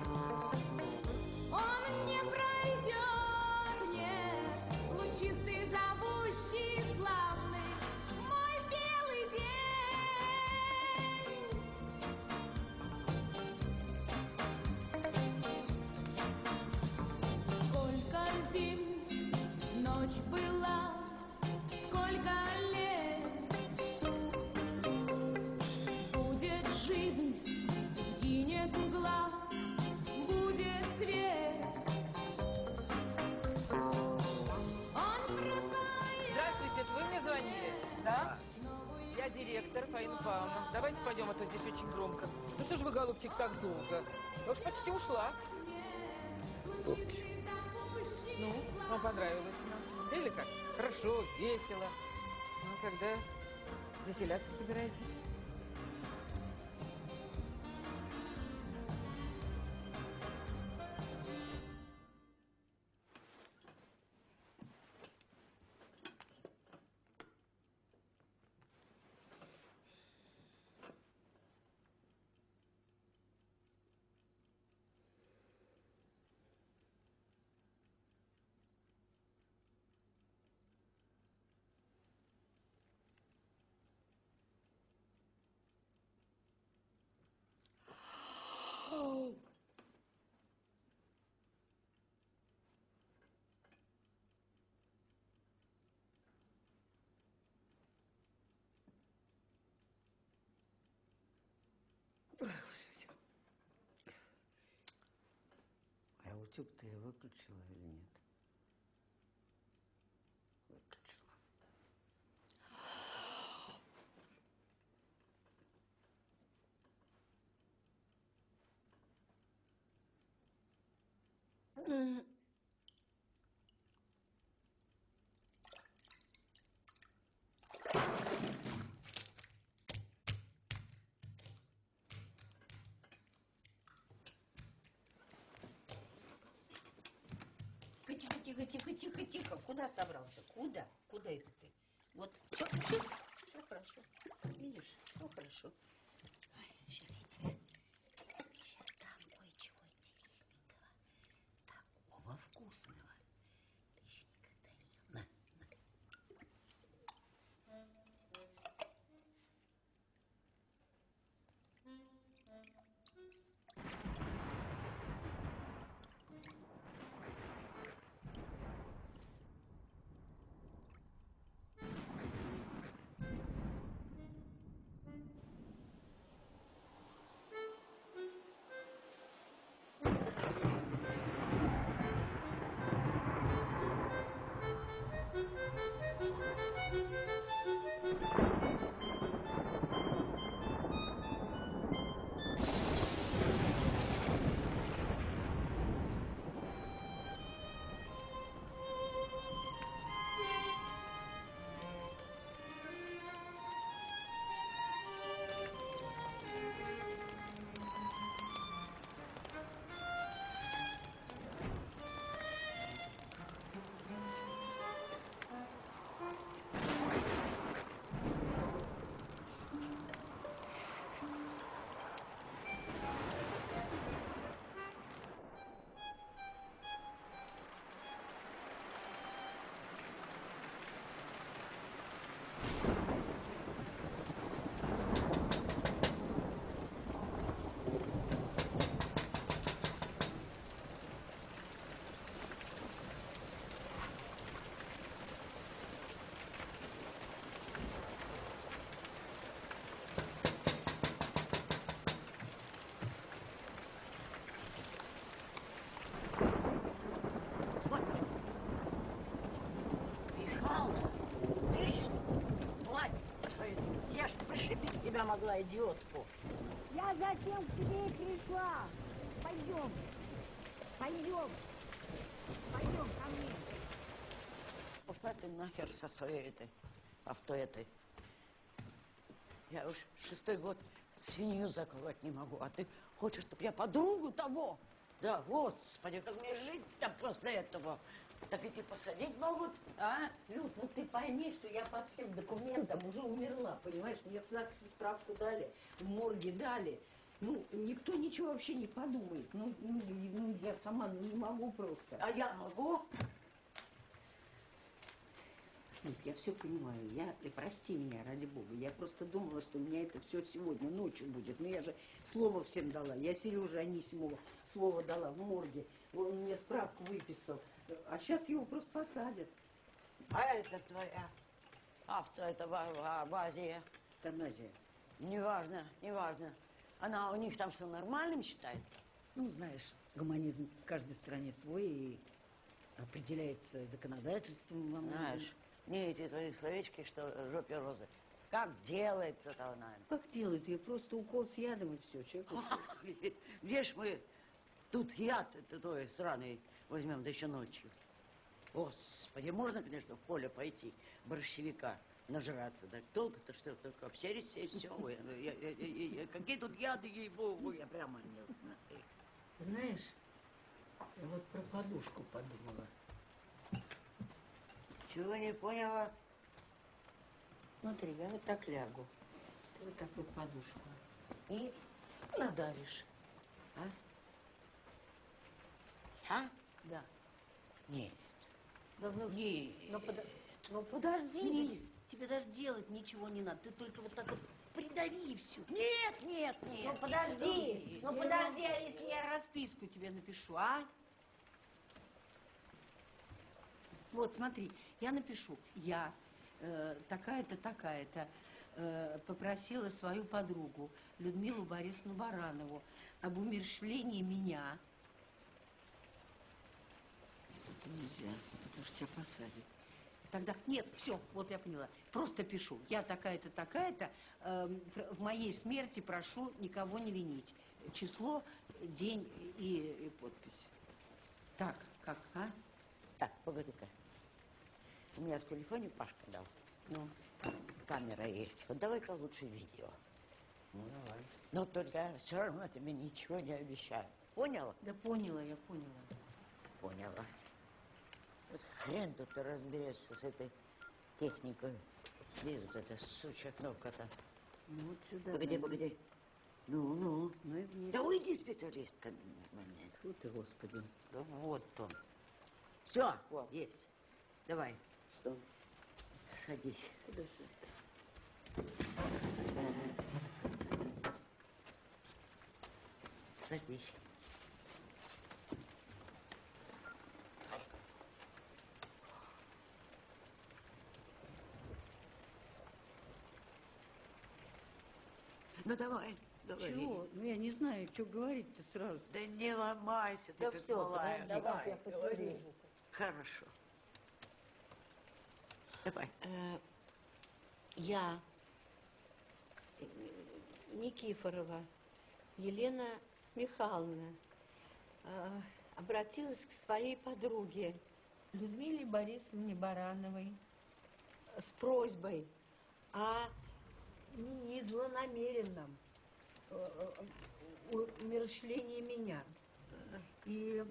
Он не пройдет, нет, лучистый, зовущий, славный, мой белый день. Сколько зим, ночь была, сколько лет. Будет жизнь, сгинет мгла, будет свет. Он пропоет. Здравствуйте, это вы мне звонили? Да? Я директор Фаина Павловна. Давайте пойдем, а то здесь очень громко. Ну что ж вы, голубчик, так долго? Я уж почти ушла. Ну, вам понравилось у нас? Или как? Хорошо, весело. Ну, когда заселяться собираетесь? А утюг ты выключила или нет? Выключила. Тихо, тихо, тихо, тихо, тихо. Куда собрался? Куда? Куда это ты? Вот, все хорошо. Видишь, все хорошо. Ой, сейчас я тебе сейчас дам кое-чего интересненького. Такого вкусного. Ты еще никогда не ел. На. тебя могла, идиотку? Я затем к тебе и пришла. Пойдем. Пойдем. Пойдем ко мне. Пошла ты нахер со своей этой авто этой. Я уж 6-й год свинью заковать не могу, а ты хочешь, чтобы я подругу того? Да, господи, как мне жить-то после этого? Так эти посадить могут, а? Люд, ну ты пойми, что я по всем документам уже умерла, понимаешь? Мне в ЗАГСе справку дали, в морге дали. Ну, никто ничего вообще не подумает. Ну, я сама не могу просто. А я могу? Нет, я все понимаю. Ты прости меня, ради бога. Я просто думала, что у меня это все сегодня ночью будет. Но я же слово всем дала. Я Сереже Анисимову слово дала в морге. Он мне справку выписал. А сейчас его просто посадят. А это твоя авто, это Азия. Таназия. Неважно, неважно. Она у них там что, нормальным считается? Ну, знаешь, гуманизм в каждой стране свой и определяется законодательством во многом. Знаешь, не эти твои словечки, что в жопе розы. Как делается-то она? Как делают? Ее просто укол с ядом и все. Человек ушел. Где ж мы тут яд той сраный возьмем, да еще ночью? Господи, можно, конечно, в поле пойти, борщевика нажраться. Так толку-то что, только обсерись и все. Какие тут яды, ей-богу, я прямо не знаю. Знаешь, я вот про подушку подумала. Чего не поняла? Смотри, я вот так лягу. Ты вот так вот подушку. И надавишь. А? А? Да. Нет. Давно Нет. Ну подожди. Тебе даже делать ничего не надо. Ты только вот так вот придави и все. Нет, нет, нет. Ну подожди. Ну подожди, а если я расписку тебе напишу, а? Вот, смотри, я напишу. Я такая-то, такая-то попросила свою подругу Людмилу Борисовну Баранову об умерщвлении меня. Это нельзя, потому что тебя посадят. Тогда, нет, все, вот я поняла. Просто пишу. Я такая-то, такая-то, в моей смерти прошу никого не винить. Число, день и подпись. Так, как, а? Так, погоди-ка. У меня в телефоне Пашка дал. Ну? Камера есть. Вот давай-ка лучше видео. Ну, давай. Но только все равно тебе ничего не обещаю. Поняла? Да поняла, я поняла. Поняла. Вот хрен тут ты разберешься с этой техникой. Где тут эта сучья кнопка-то? Ну, вот сюда. Погоди, погоди. Ну. Ну и вниз. Да уйди, специалистка. Фу ты, Господи. Да вот он. Все, есть. Давай. Что? Садись. Куда сюда? Садись. Ну давай, давай. Чего? Ну я не знаю, что говорить-то сразу. Да не ломайся, ты Да как все, малая. подожди, Давай, я хоть говори. вырежу. Хорошо. Давай. Я, Никифорова Елена Михайловна, обратилась к своей подруге Людмиле Борисовне Барановой с просьбой о незлонамеренном умерщвлении меня. И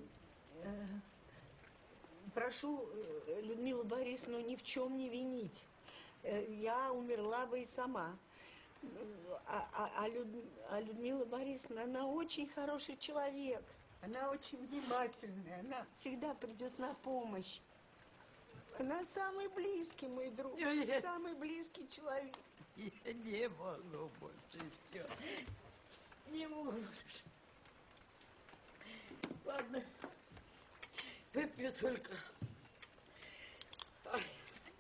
прошу Людмилу Борисовну ни в чем не винить. Я умерла бы и сама. А Людмила Борисовна, она очень хороший человек. Она очень внимательная. Она всегда придет на помощь. Она самый близкий мой друг. Самый близкий человек. Я не могу больше, все. Не могу больше. Ладно. Выпью только. Ой.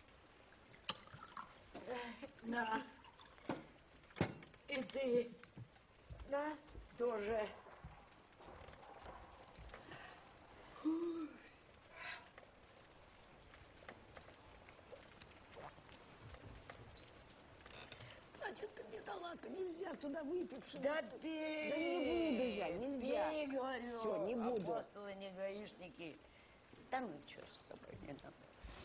На. И ты. На. Тоже. Значит, ты мне дала собака, нельзя туда выпившим. Да пей! Да не буду я, нельзя. Пей, говорю. Все, не буду. Апостолы, не гаишники. Да ну, черт с тобой, не надо.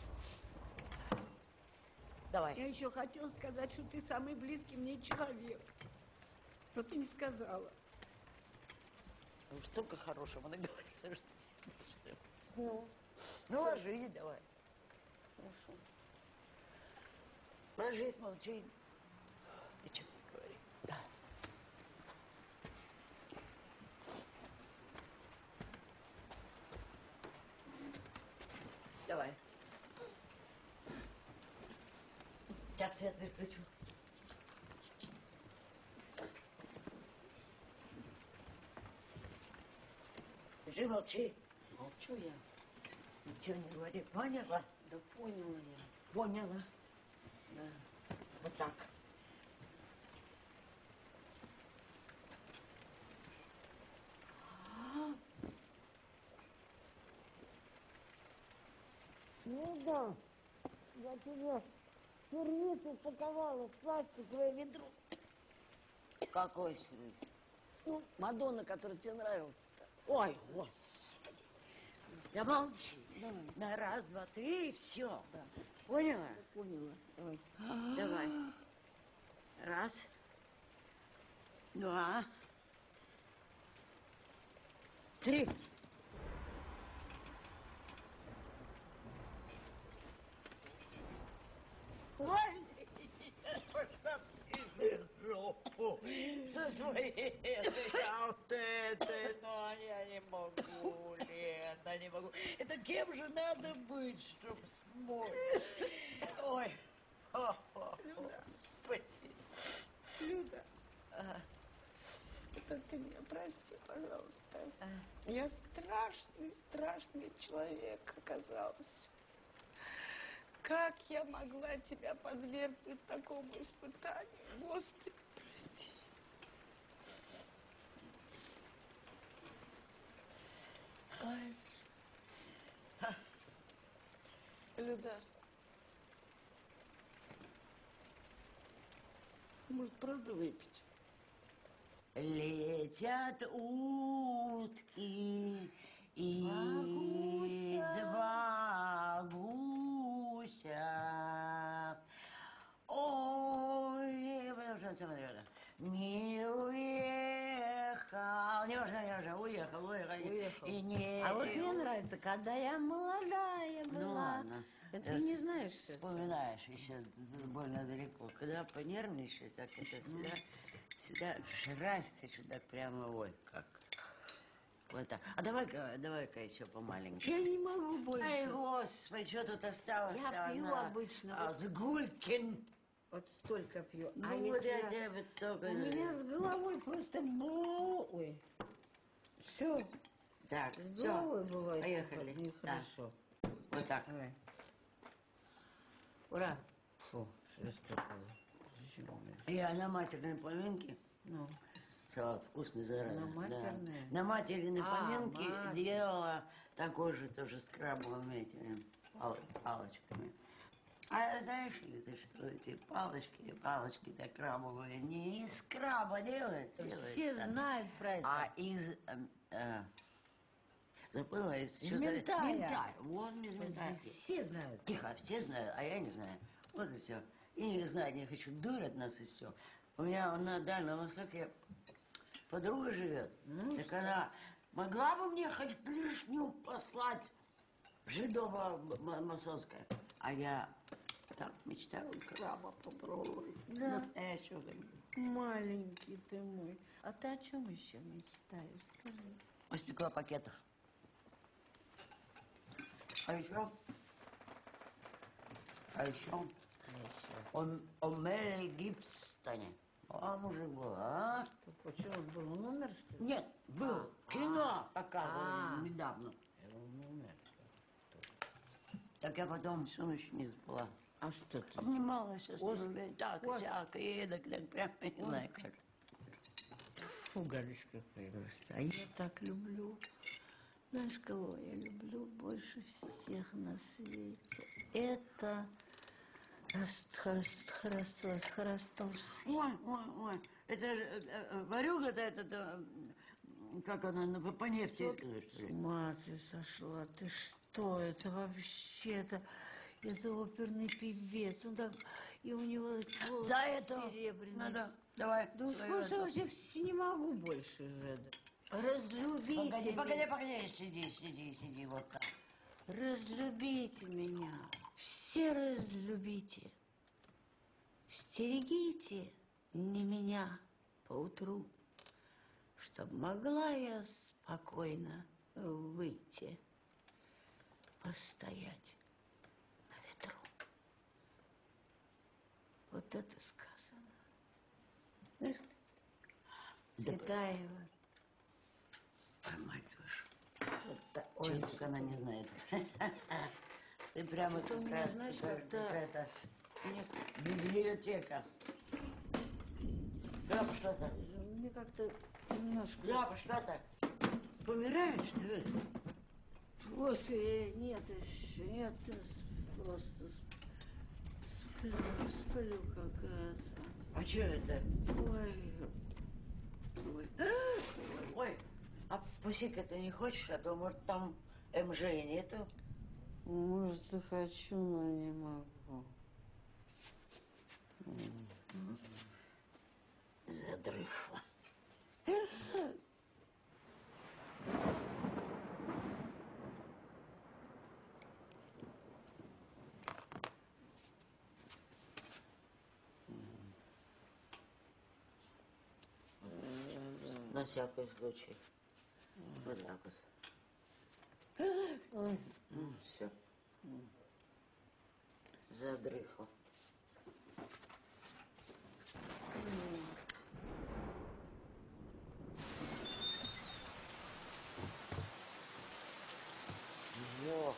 Давай. Я еще хотела сказать, что ты самый близкий мне человек. Но ты не сказала. Уж только хорошего наговорила, что... Ну, ложись давай. Хорошо. Ложись, молчи. Ничего не говори. Да. Давай. Сейчас свет выключу. Лежи, молчи. Молчу я. Ничего не говори. Поняла? Да поняла я. Поняла. Да. Вот так. Ну да, я тебе сервис упаковала в пластиковое ведро. Какой сервис? Ну, Мадонна, который тебе нравился-то. Ой, господи. Да молчи. Давай. На раз, два, три, и все. Да. Поняла? Поняла. Давай. Давай. Раз. Два. Три. Ой, пошла ты в жопу со своей этой, но я не могу, Лена, не могу. Это кем же надо быть, чтобы смочь? Ой, господи. Люда, это ты меня прости, пожалуйста. Я страшный человек оказался. Как я могла тебя подвергнуть такому испытанию? Господи, прости. Ой. Люда, может, правда выпить? Летят утки и два гуся. Ой, не уехал. Не важно, уехал. И не... А вот мне нравится, когда я молодая была. Ну ладно. Это ты не знаешь. Вспоминаешь еще больно далеко. Когда понервничаю, так это всегда жрать хочу, так прямо, ой, как. Вот так. А давай-ка еще помаленьку. Я не могу больше. Ай, господи, что тут осталось? Я пью обычно. С Гулькин. Вот столько пью. Ну, а вот если я тебе вот столько... У меня с головой просто... Ой. Все. Так, с все. головой бывает. Поехали. Нехорошо. Да. Вот так. Давай. Ура. Фу, что испытала. Я на матерной поминке. Ну. Салат вкусный, зараза. На матерной? Да. На материной поминке мать. делала такой же тоже с крабовыми этими палочками. А знаешь ли ты, что эти палочки-то крабовые не из краба делаются? Все знают про это. А из... забыла из... Минтая. Минтая. Вот из минтая. Все знают. Тихо, все знают, а я не знаю. Вот и все. И знать не хочу. Дурят нас и все. У меня на Дальнем Востоке подруга живет. Ну, так что? она могла бы мне хоть клешню послать жидово-масонская. А я так мечтаю краба попробовать. Да. Настоящего. Маленький ты мой. А ты о чем еще мечтаешь? Скажи. О стеклопакетах. А еще о Меле Гибстоне. А мужик был, а? Почему он был? Он умер, что ли? Нет, был. Кино показывали недавно. Он умер. Так я потом всю ночь не спала. А что ты? Обнималась сейчас, так, всяко, едок, так, прямо не знаю как. Фу, Галечка, какая грусть. А я так люблю. Знаешь, кого я люблю больше всех на свете? Это Храстос. Ой. Это варюга-то этот, как она, по нефти, что ли? С ума ты сошла. Ты что? Это вообще-то... Это оперный певец. Он так... И у него волосы За это серебряные. надо. Давай. Да уж, я не могу больше же. Разлюбите Погоди. Сиди, вот так. Разлюбите меня. Все разлюбите. Стерегите не меня поутру, чтоб могла я спокойно выйти, постоять на ветру. Вот это сказано. Знаешь, Цветаева. Ой, мать вашу. Ой, как она не знает. Ты прямо у меня, знаешь, какая-то библиотека. Граб, что-то. Мне как-то немножко... Граб, что-то. Помираешь, ты? Господи, нет еще, нет, просто сплю какая-то. А что это? Ой, а пусик ты не хочешь, а то, может, там МЖ нету? Может, и хочу, но не могу. Задрыхла. На всякий случай. Вот так вот. Все. Задрыхла. Ох.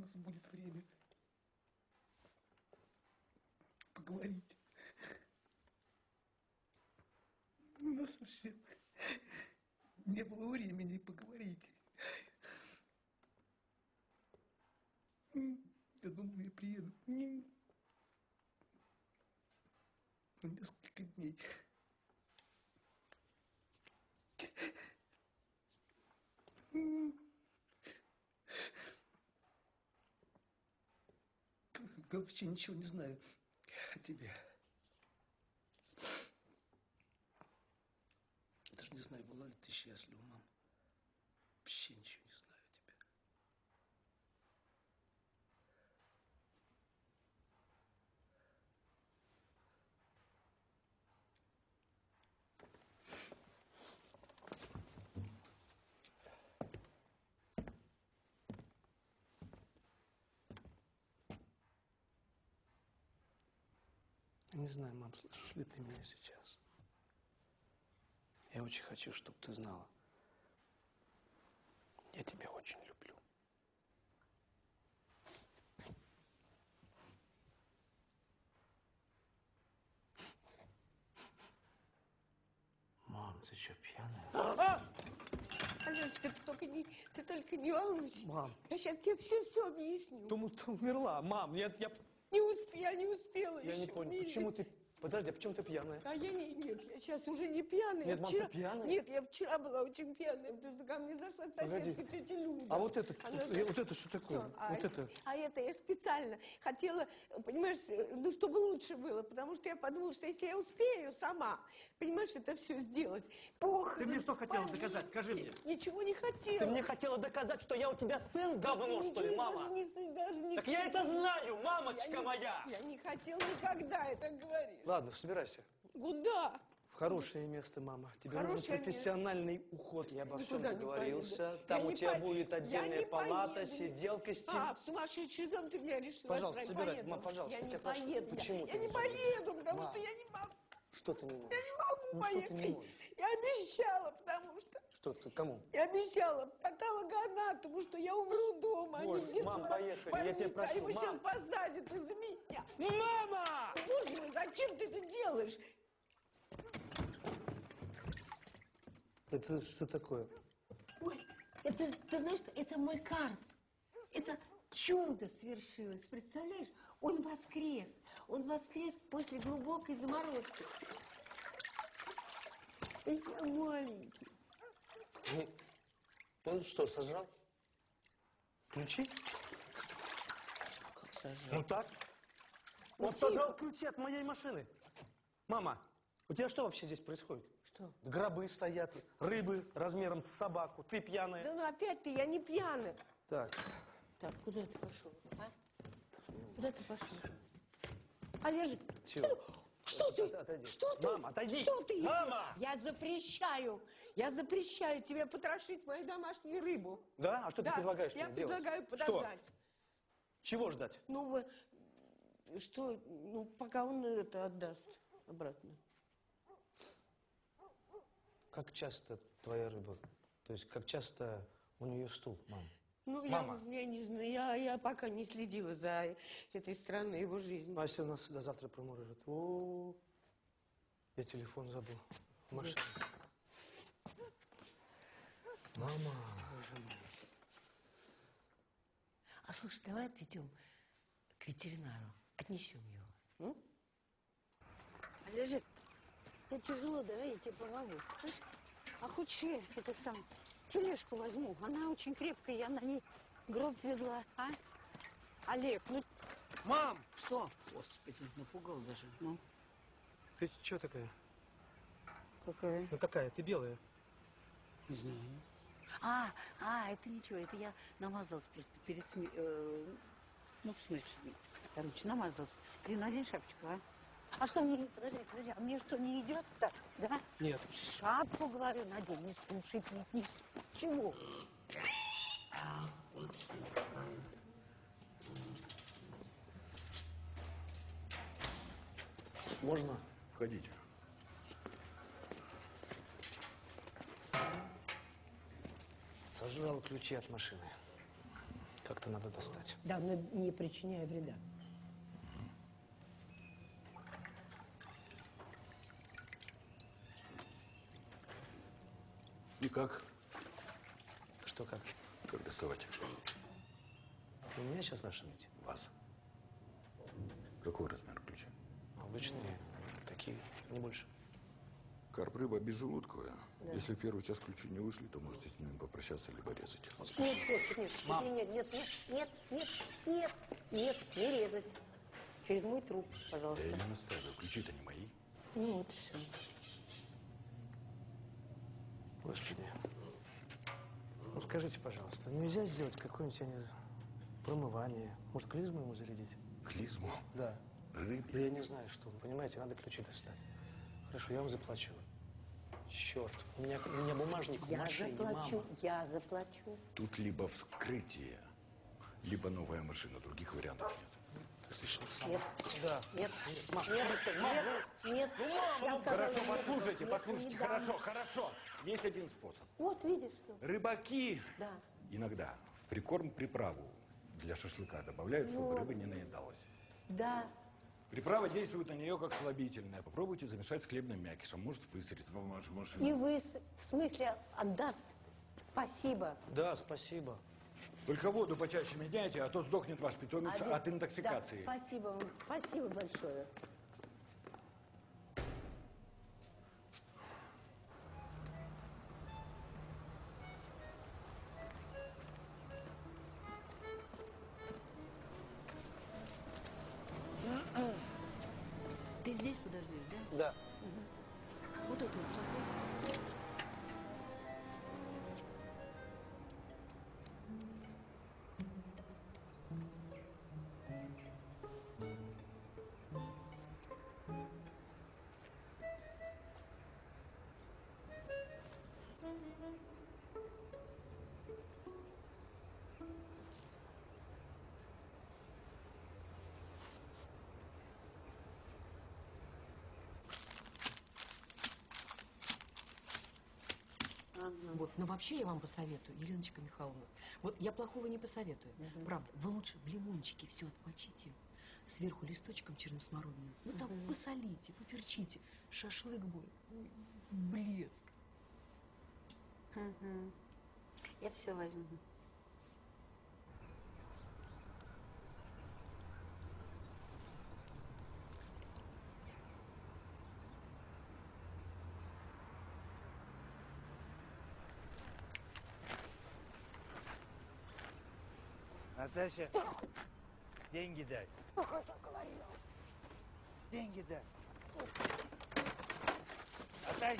нас будет время поговорить. У нас совсем не было времени поговорить. Я думал, я приеду на несколько дней. Я вообще ничего не знаю о тебе. Я даже не знаю, была ли ты счастлива, мам. Вообще ничего не знаю о тебе. Я не знаю, мам, слышишь ли ты меня сейчас? Я очень хочу, чтобы ты знала. Я тебя очень люблю. Мам, ты что, пьяная? Алешка, ты только не волнуйся. Мам. Я сейчас тебе все объясню. Думаю, ты умерла. Мам, я Я не успела Я еще. не понял, почему ты... Подожди, а почему ты пьяная? А нет, я сейчас уже не пьяная. Нет, Я мам, вчера... ты пьяная? Нет, я вчера была очень пьяная, потому что ко мне зашла соседка тетя Люда. А вот это, Она вот это что такое? Всё, Вот это. А это я специально хотела, понимаешь, ну, чтобы лучше было, потому что я подумала, что если я успею сама, понимаешь, это все сделать. Ты мне что хотела доказать? Скажи мне. Ничего не хотела. Ты мне хотела доказать, что я у тебя сын говно, что ли, мама? Даже не Так я это знаю, мамочка моя! Я не хотела никогда это говорить. Ладно, собирайся. Куда? В хорошее место, мама. Тебе нужен Хорошее профессиональный уход. Я обо всем Никуда не договорился. поеду. Там Я у не тебя по- будет я отдельная не палата, поеду. сиделка, А, в сумасшедший дом ты меня решила Пожалуйста, отправить? собирайся. Поеду. Мам, пожалуйста, я я не тебя прошу. поеду. Почему я ты не не поеду, потому Мам. что я не могу. Что ты не можешь? Я не могу Ну, что ты не поехать. можешь? Я обещала, потому что... Что ты, кому? Я обещала патологоанатому, что я умру дома, Боже, а не где-то мам, в поехали, я больнице, тебя прошу, а его мам. сейчас посадят из-за меня. Мама! Боже мой, зачем ты это делаешь? Это что такое? Ой, это, ты знаешь, что это мой карт. Это чудо свершилось, представляешь? Он воскрес после глубокой заморозки. Я маленький. Он что, сожрал? Ключи? Как сожрал? Ну так. Он сожрал ключи от моей машины. Мама, у тебя что вообще здесь происходит? Что? Гробы стоят, рыбы размером с собаку, ты пьяная. Да ну опять ты, я не пьяная. Так. Так, куда ты пошел, а? Куда ты пошел? Олежек, Чего? что ты? Отойди. Что ты? Мама, отойди. Что ты? Мама! Я запрещаю тебе потрошить мою домашнюю рыбу. Да? А что ты предлагаешь я мне делать? предлагаю Что? подождать. Чего ждать? Ну, пока он это отдаст обратно. Как часто твоя рыба? То есть, как часто у нее стул, мам? Ну, Мама. я не знаю, я пока не следила за этой странной его жизнью. Ну, а если у нас сюда завтра проморожит? О, я телефон забыл. В машине. Мама. Боже мой. А слушай, давай отведем к ветеринару, отнесем его. Олежек, тебе тяжело, давай я тебе помогу. Слышь? А хочешь я это сам тележку возьму? Она очень крепкая, я на ней гроб везла, а? Олег, ну... Мам! Что? Господи, напугал даже, ну. Ты что такая? Какая? Ну такая, ты белая. Не знаю. Это ничего, это я намазалась просто перед ну, в смысле, короче, намазалась. Ты надень шапочку, а? А что мне, подожди, а мне что, не идет так, да? Нет. Шапку, говорю, надень, не слушай, не чего? Можно? Входите. Сожрал ключи от машины. Как-то надо достать. Да, но не причиняя вреда. И как? Что как? Как доставать? Вы меня сейчас спрашиваете? Вас. Какой размер ключа? Обычные, такие, не больше. Карп рыба безжелудковая. Да. Если в первый час ключи не вышли, то можете с ними попрощаться либо резать. Нет, нет, Мам. нет, нет, нет, нет, нет, нет, не резать. Через мой труп, пожалуйста. Я не настаиваю, ключи-то не мои. Ну вот, все. Господи. Ну скажите, пожалуйста, нельзя сделать какое-нибудь, я не знаю, промывание? Может, клизму ему зарядить? Клизму? Да. Рыбе? Да я не знаю, что. Понимаете, надо ключи достать. Хорошо, я вам заплачу. Черт, у меня бумажник в машине, заплачу, мама. я заплачу. Тут либо вскрытие, либо новая машина. Других вариантов нет. Ты слышал? Нет. Да. Нет. Мам, Нет. мам, Нет. Нет. Ну, мам, Я ну, сказала, хорошо, нет. послушайте, Нет, послушайте. не дам. Хорошо, хорошо. Есть один способ. Вот, видишь? Ну. Рыбаки Да. иногда в прикорм приправу для шашлыка добавляют, чтобы Вот. рыба не наедалась. Да. Приправа действует на нее как слабительная. Попробуйте замешать с хлебным мякишем. Может, выстрелит вам ваша машина. И вы, в смысле, отдаст? Спасибо. Да, спасибо. Только воду почаще меняйте, а то сдохнет ваш питомец от интоксикации. Да, спасибо вам. Спасибо большое. Ты здесь подождешь, да? Да. Вот это вот сосед. Вот. Но вообще я вам посоветую, Еленочка Михайловна, вот я плохого не посоветую. Правда, вы лучше в лимончике все отмочите, сверху листочком черносмородным. Ну там посолите, поперчите. Шашлык будет. Ой, блеск. Я все возьму. Наташа, деньги дай. Кто говорил? Деньги дай. Наташа,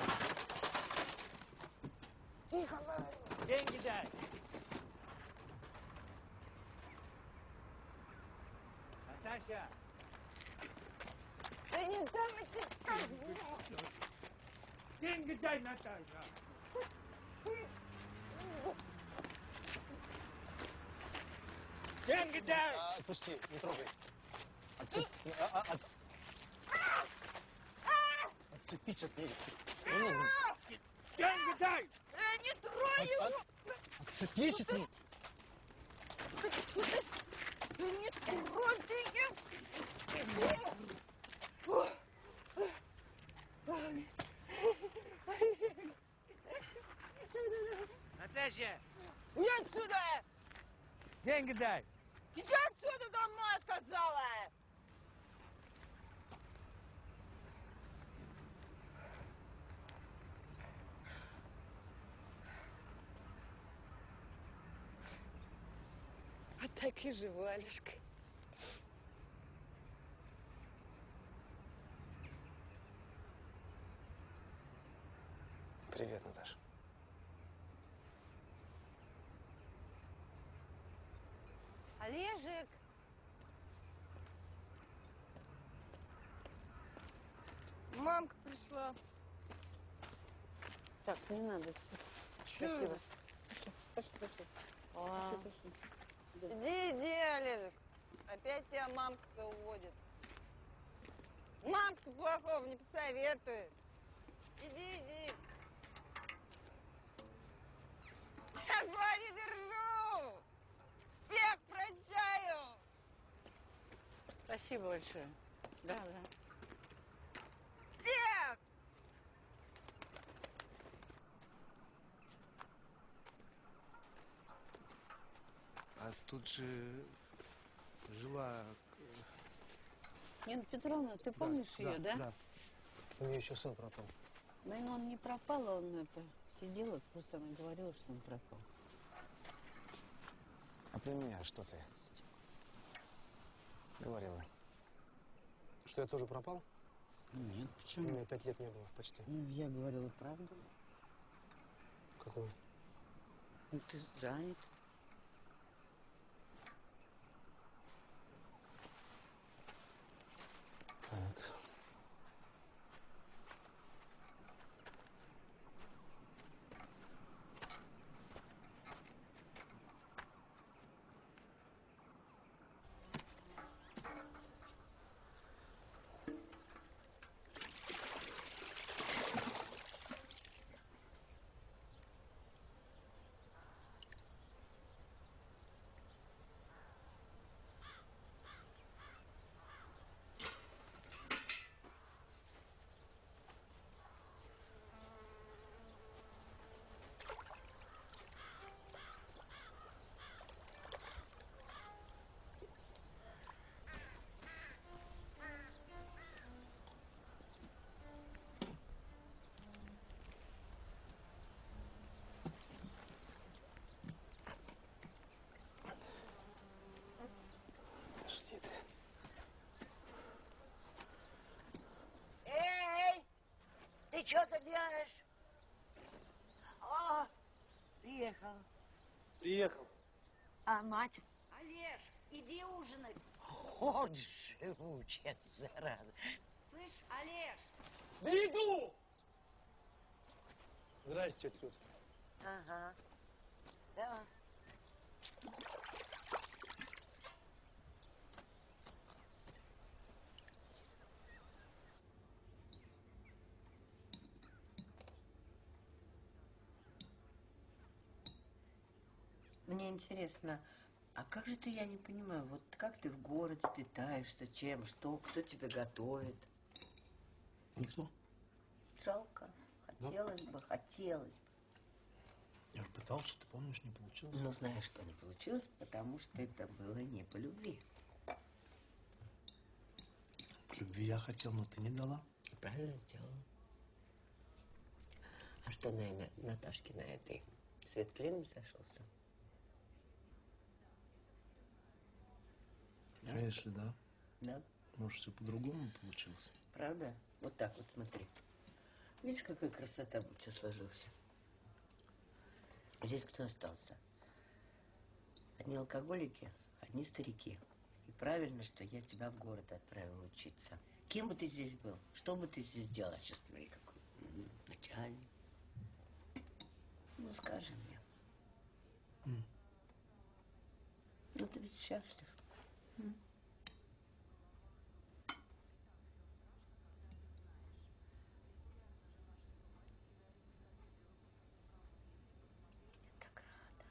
Тихо говорю. деньги дай. Наташа. Да не дам я тебе скажу. Деньги дай, Наташа. Деньги дай! Отпусти, не трогай. Отцепись от меня. Деньги дай! Не трой его! Отцепись от меня. Да не трой ты Наташа, Иди отсюда! деньги дай! Иди отсюда домой, сказала! Вот так и живу, Алешка. Привет, Наташа. Олежек! Мамка пришла. Так, не надо. Спасибо. Пошли, пошли. Иди, Олежек. Опять тебя мамка-то уводит. Мамка плохого не посоветует. Иди. Я зла не держу. Спасибо большое. Да, да. Всех! А тут же жила... Нина Петровна, ты помнишь ее, да? Да. У нее еще сын пропал. Ну, он не пропал, он это сидел, просто она говорила, что он пропал. А про меня что ты говорила? Что я тоже пропал? Нет, почему? У меня 5 лет не было почти. Ну, я говорила правду. Какую? Ну, ты занят. Занят. Подожди ты. Эй! Ты что тут делаешь? О, приехал. Приехал. А мать? Олеж, иди ужинать. Вот живучая зараза. Слышь, Олеж. Да иду! Здрасте, тетя Люд. Ага. Да. Мне интересно, а как же ты, я не понимаю, вот как ты в городе питаешься, чем, что, кто тебе готовит? Никто. Жалко. Хотелось бы. Я же пытался, ты помнишь, не получилось. Ну, знаешь, что не получилось, потому что это было не по любви. К любви я хотел, но ты не дала. Правильно сделала. А что, наверное, Наташке на этой свет клином сошелся? А если да? Да. Может, все по-другому получилось? Правда? Вот так вот смотри. Видишь, какая красота у тебя сложился? Здесь кто остался? Одни алкоголики, одни старики. И правильно, что я тебя в город отправила учиться. Кем бы ты здесь был? Что бы ты здесь делал? Сейчас смотри, какой начальник. Ну, скажи мне. Ну, ты ведь счастлив. Я так рада,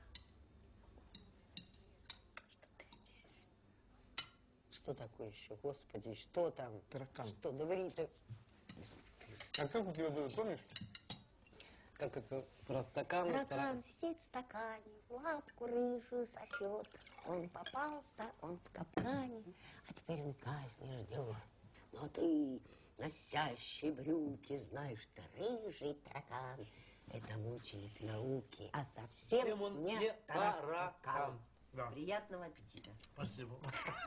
что ты здесь. Что такое еще? Господи, что там? Таракан. Что? Говори ты. А как у тебя было, помнишь? Как это про стакан? Таракан сидит в стакане, в лапку рыжую сосет. Он попался, он в капкане, а теперь он казни ждет. Но ты, носящий брюки, знаешь, ты рыжий таракан. Это мученик науки, а совсем он не не таракан. таракан. Да. Приятного аппетита. Спасибо.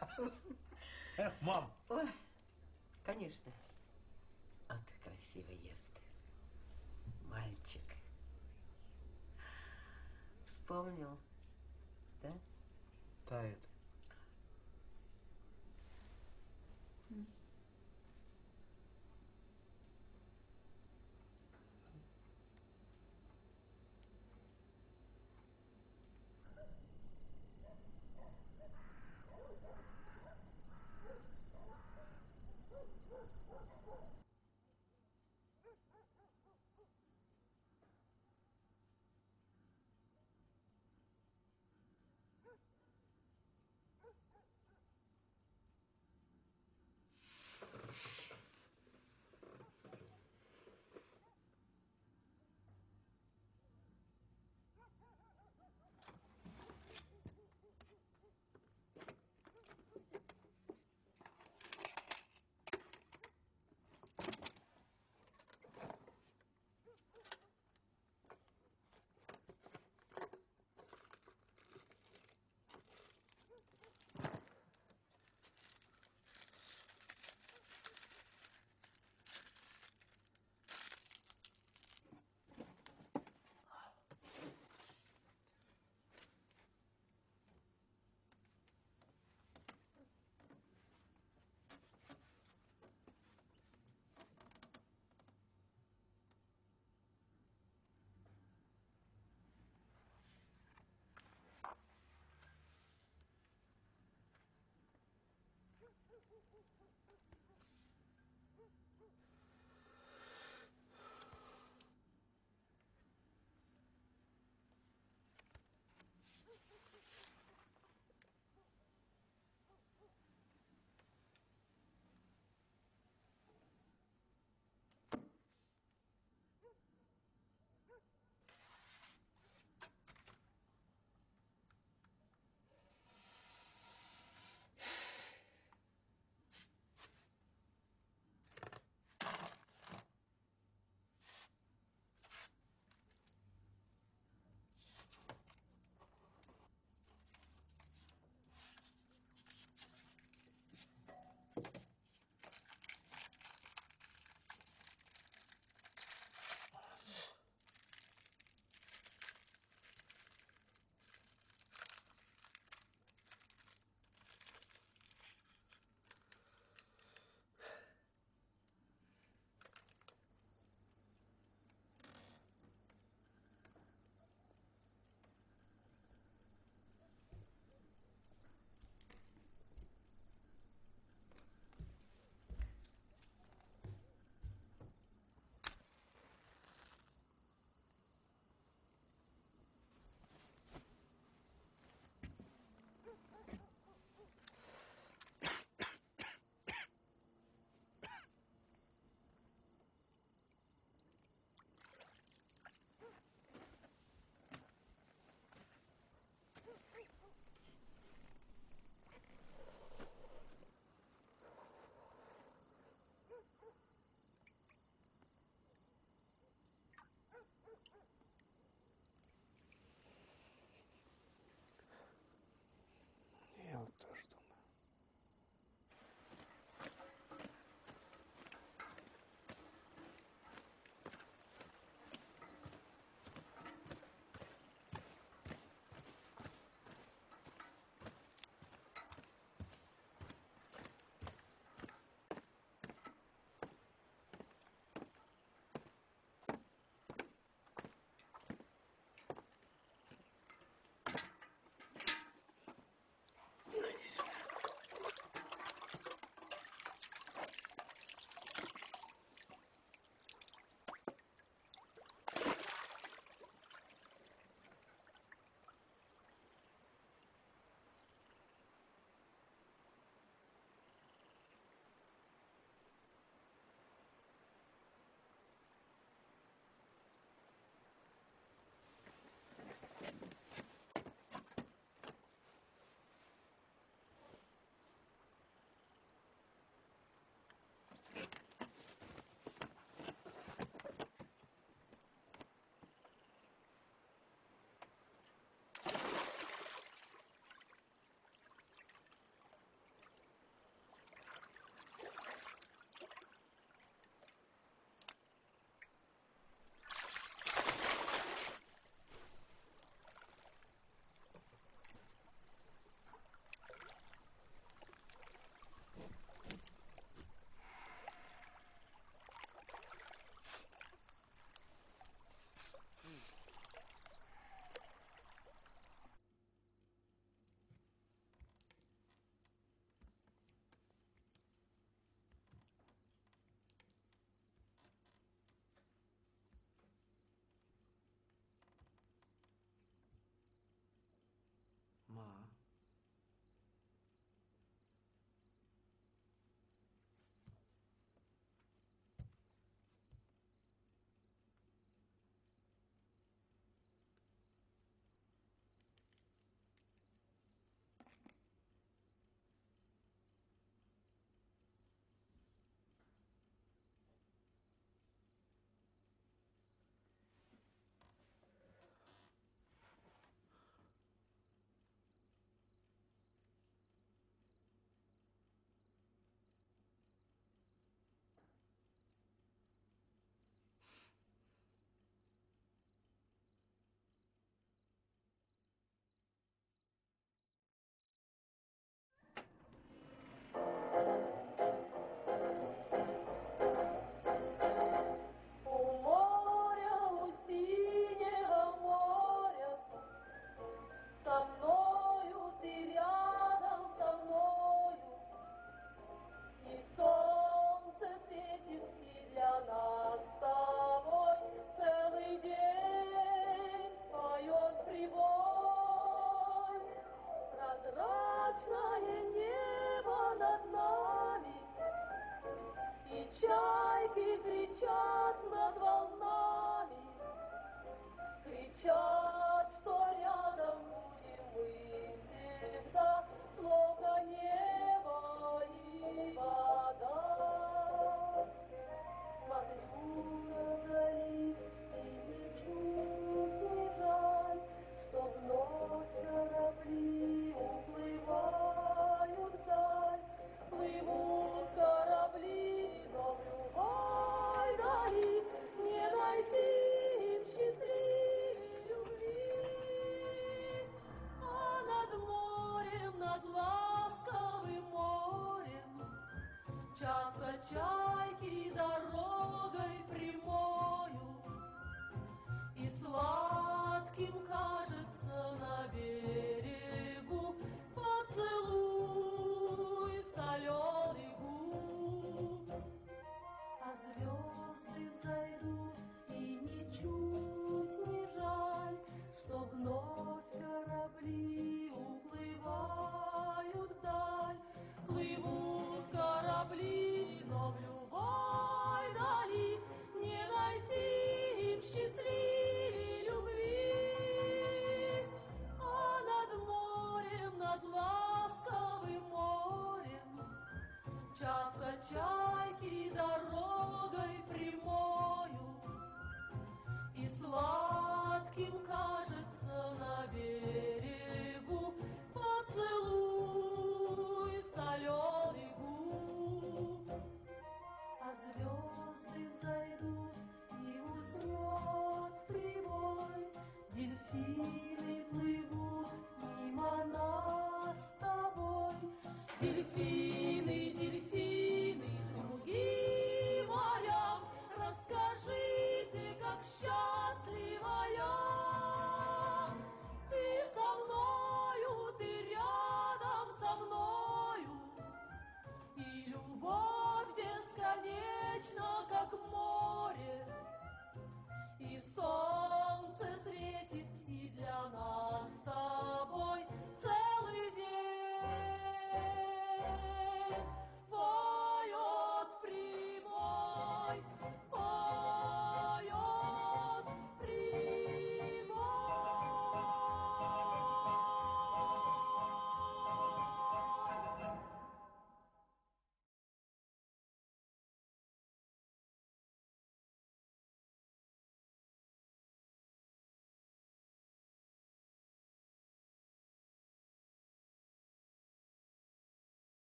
Мам. Ой, конечно. Вот красиво ест. Мальчик. Вспомнил, да? Да, это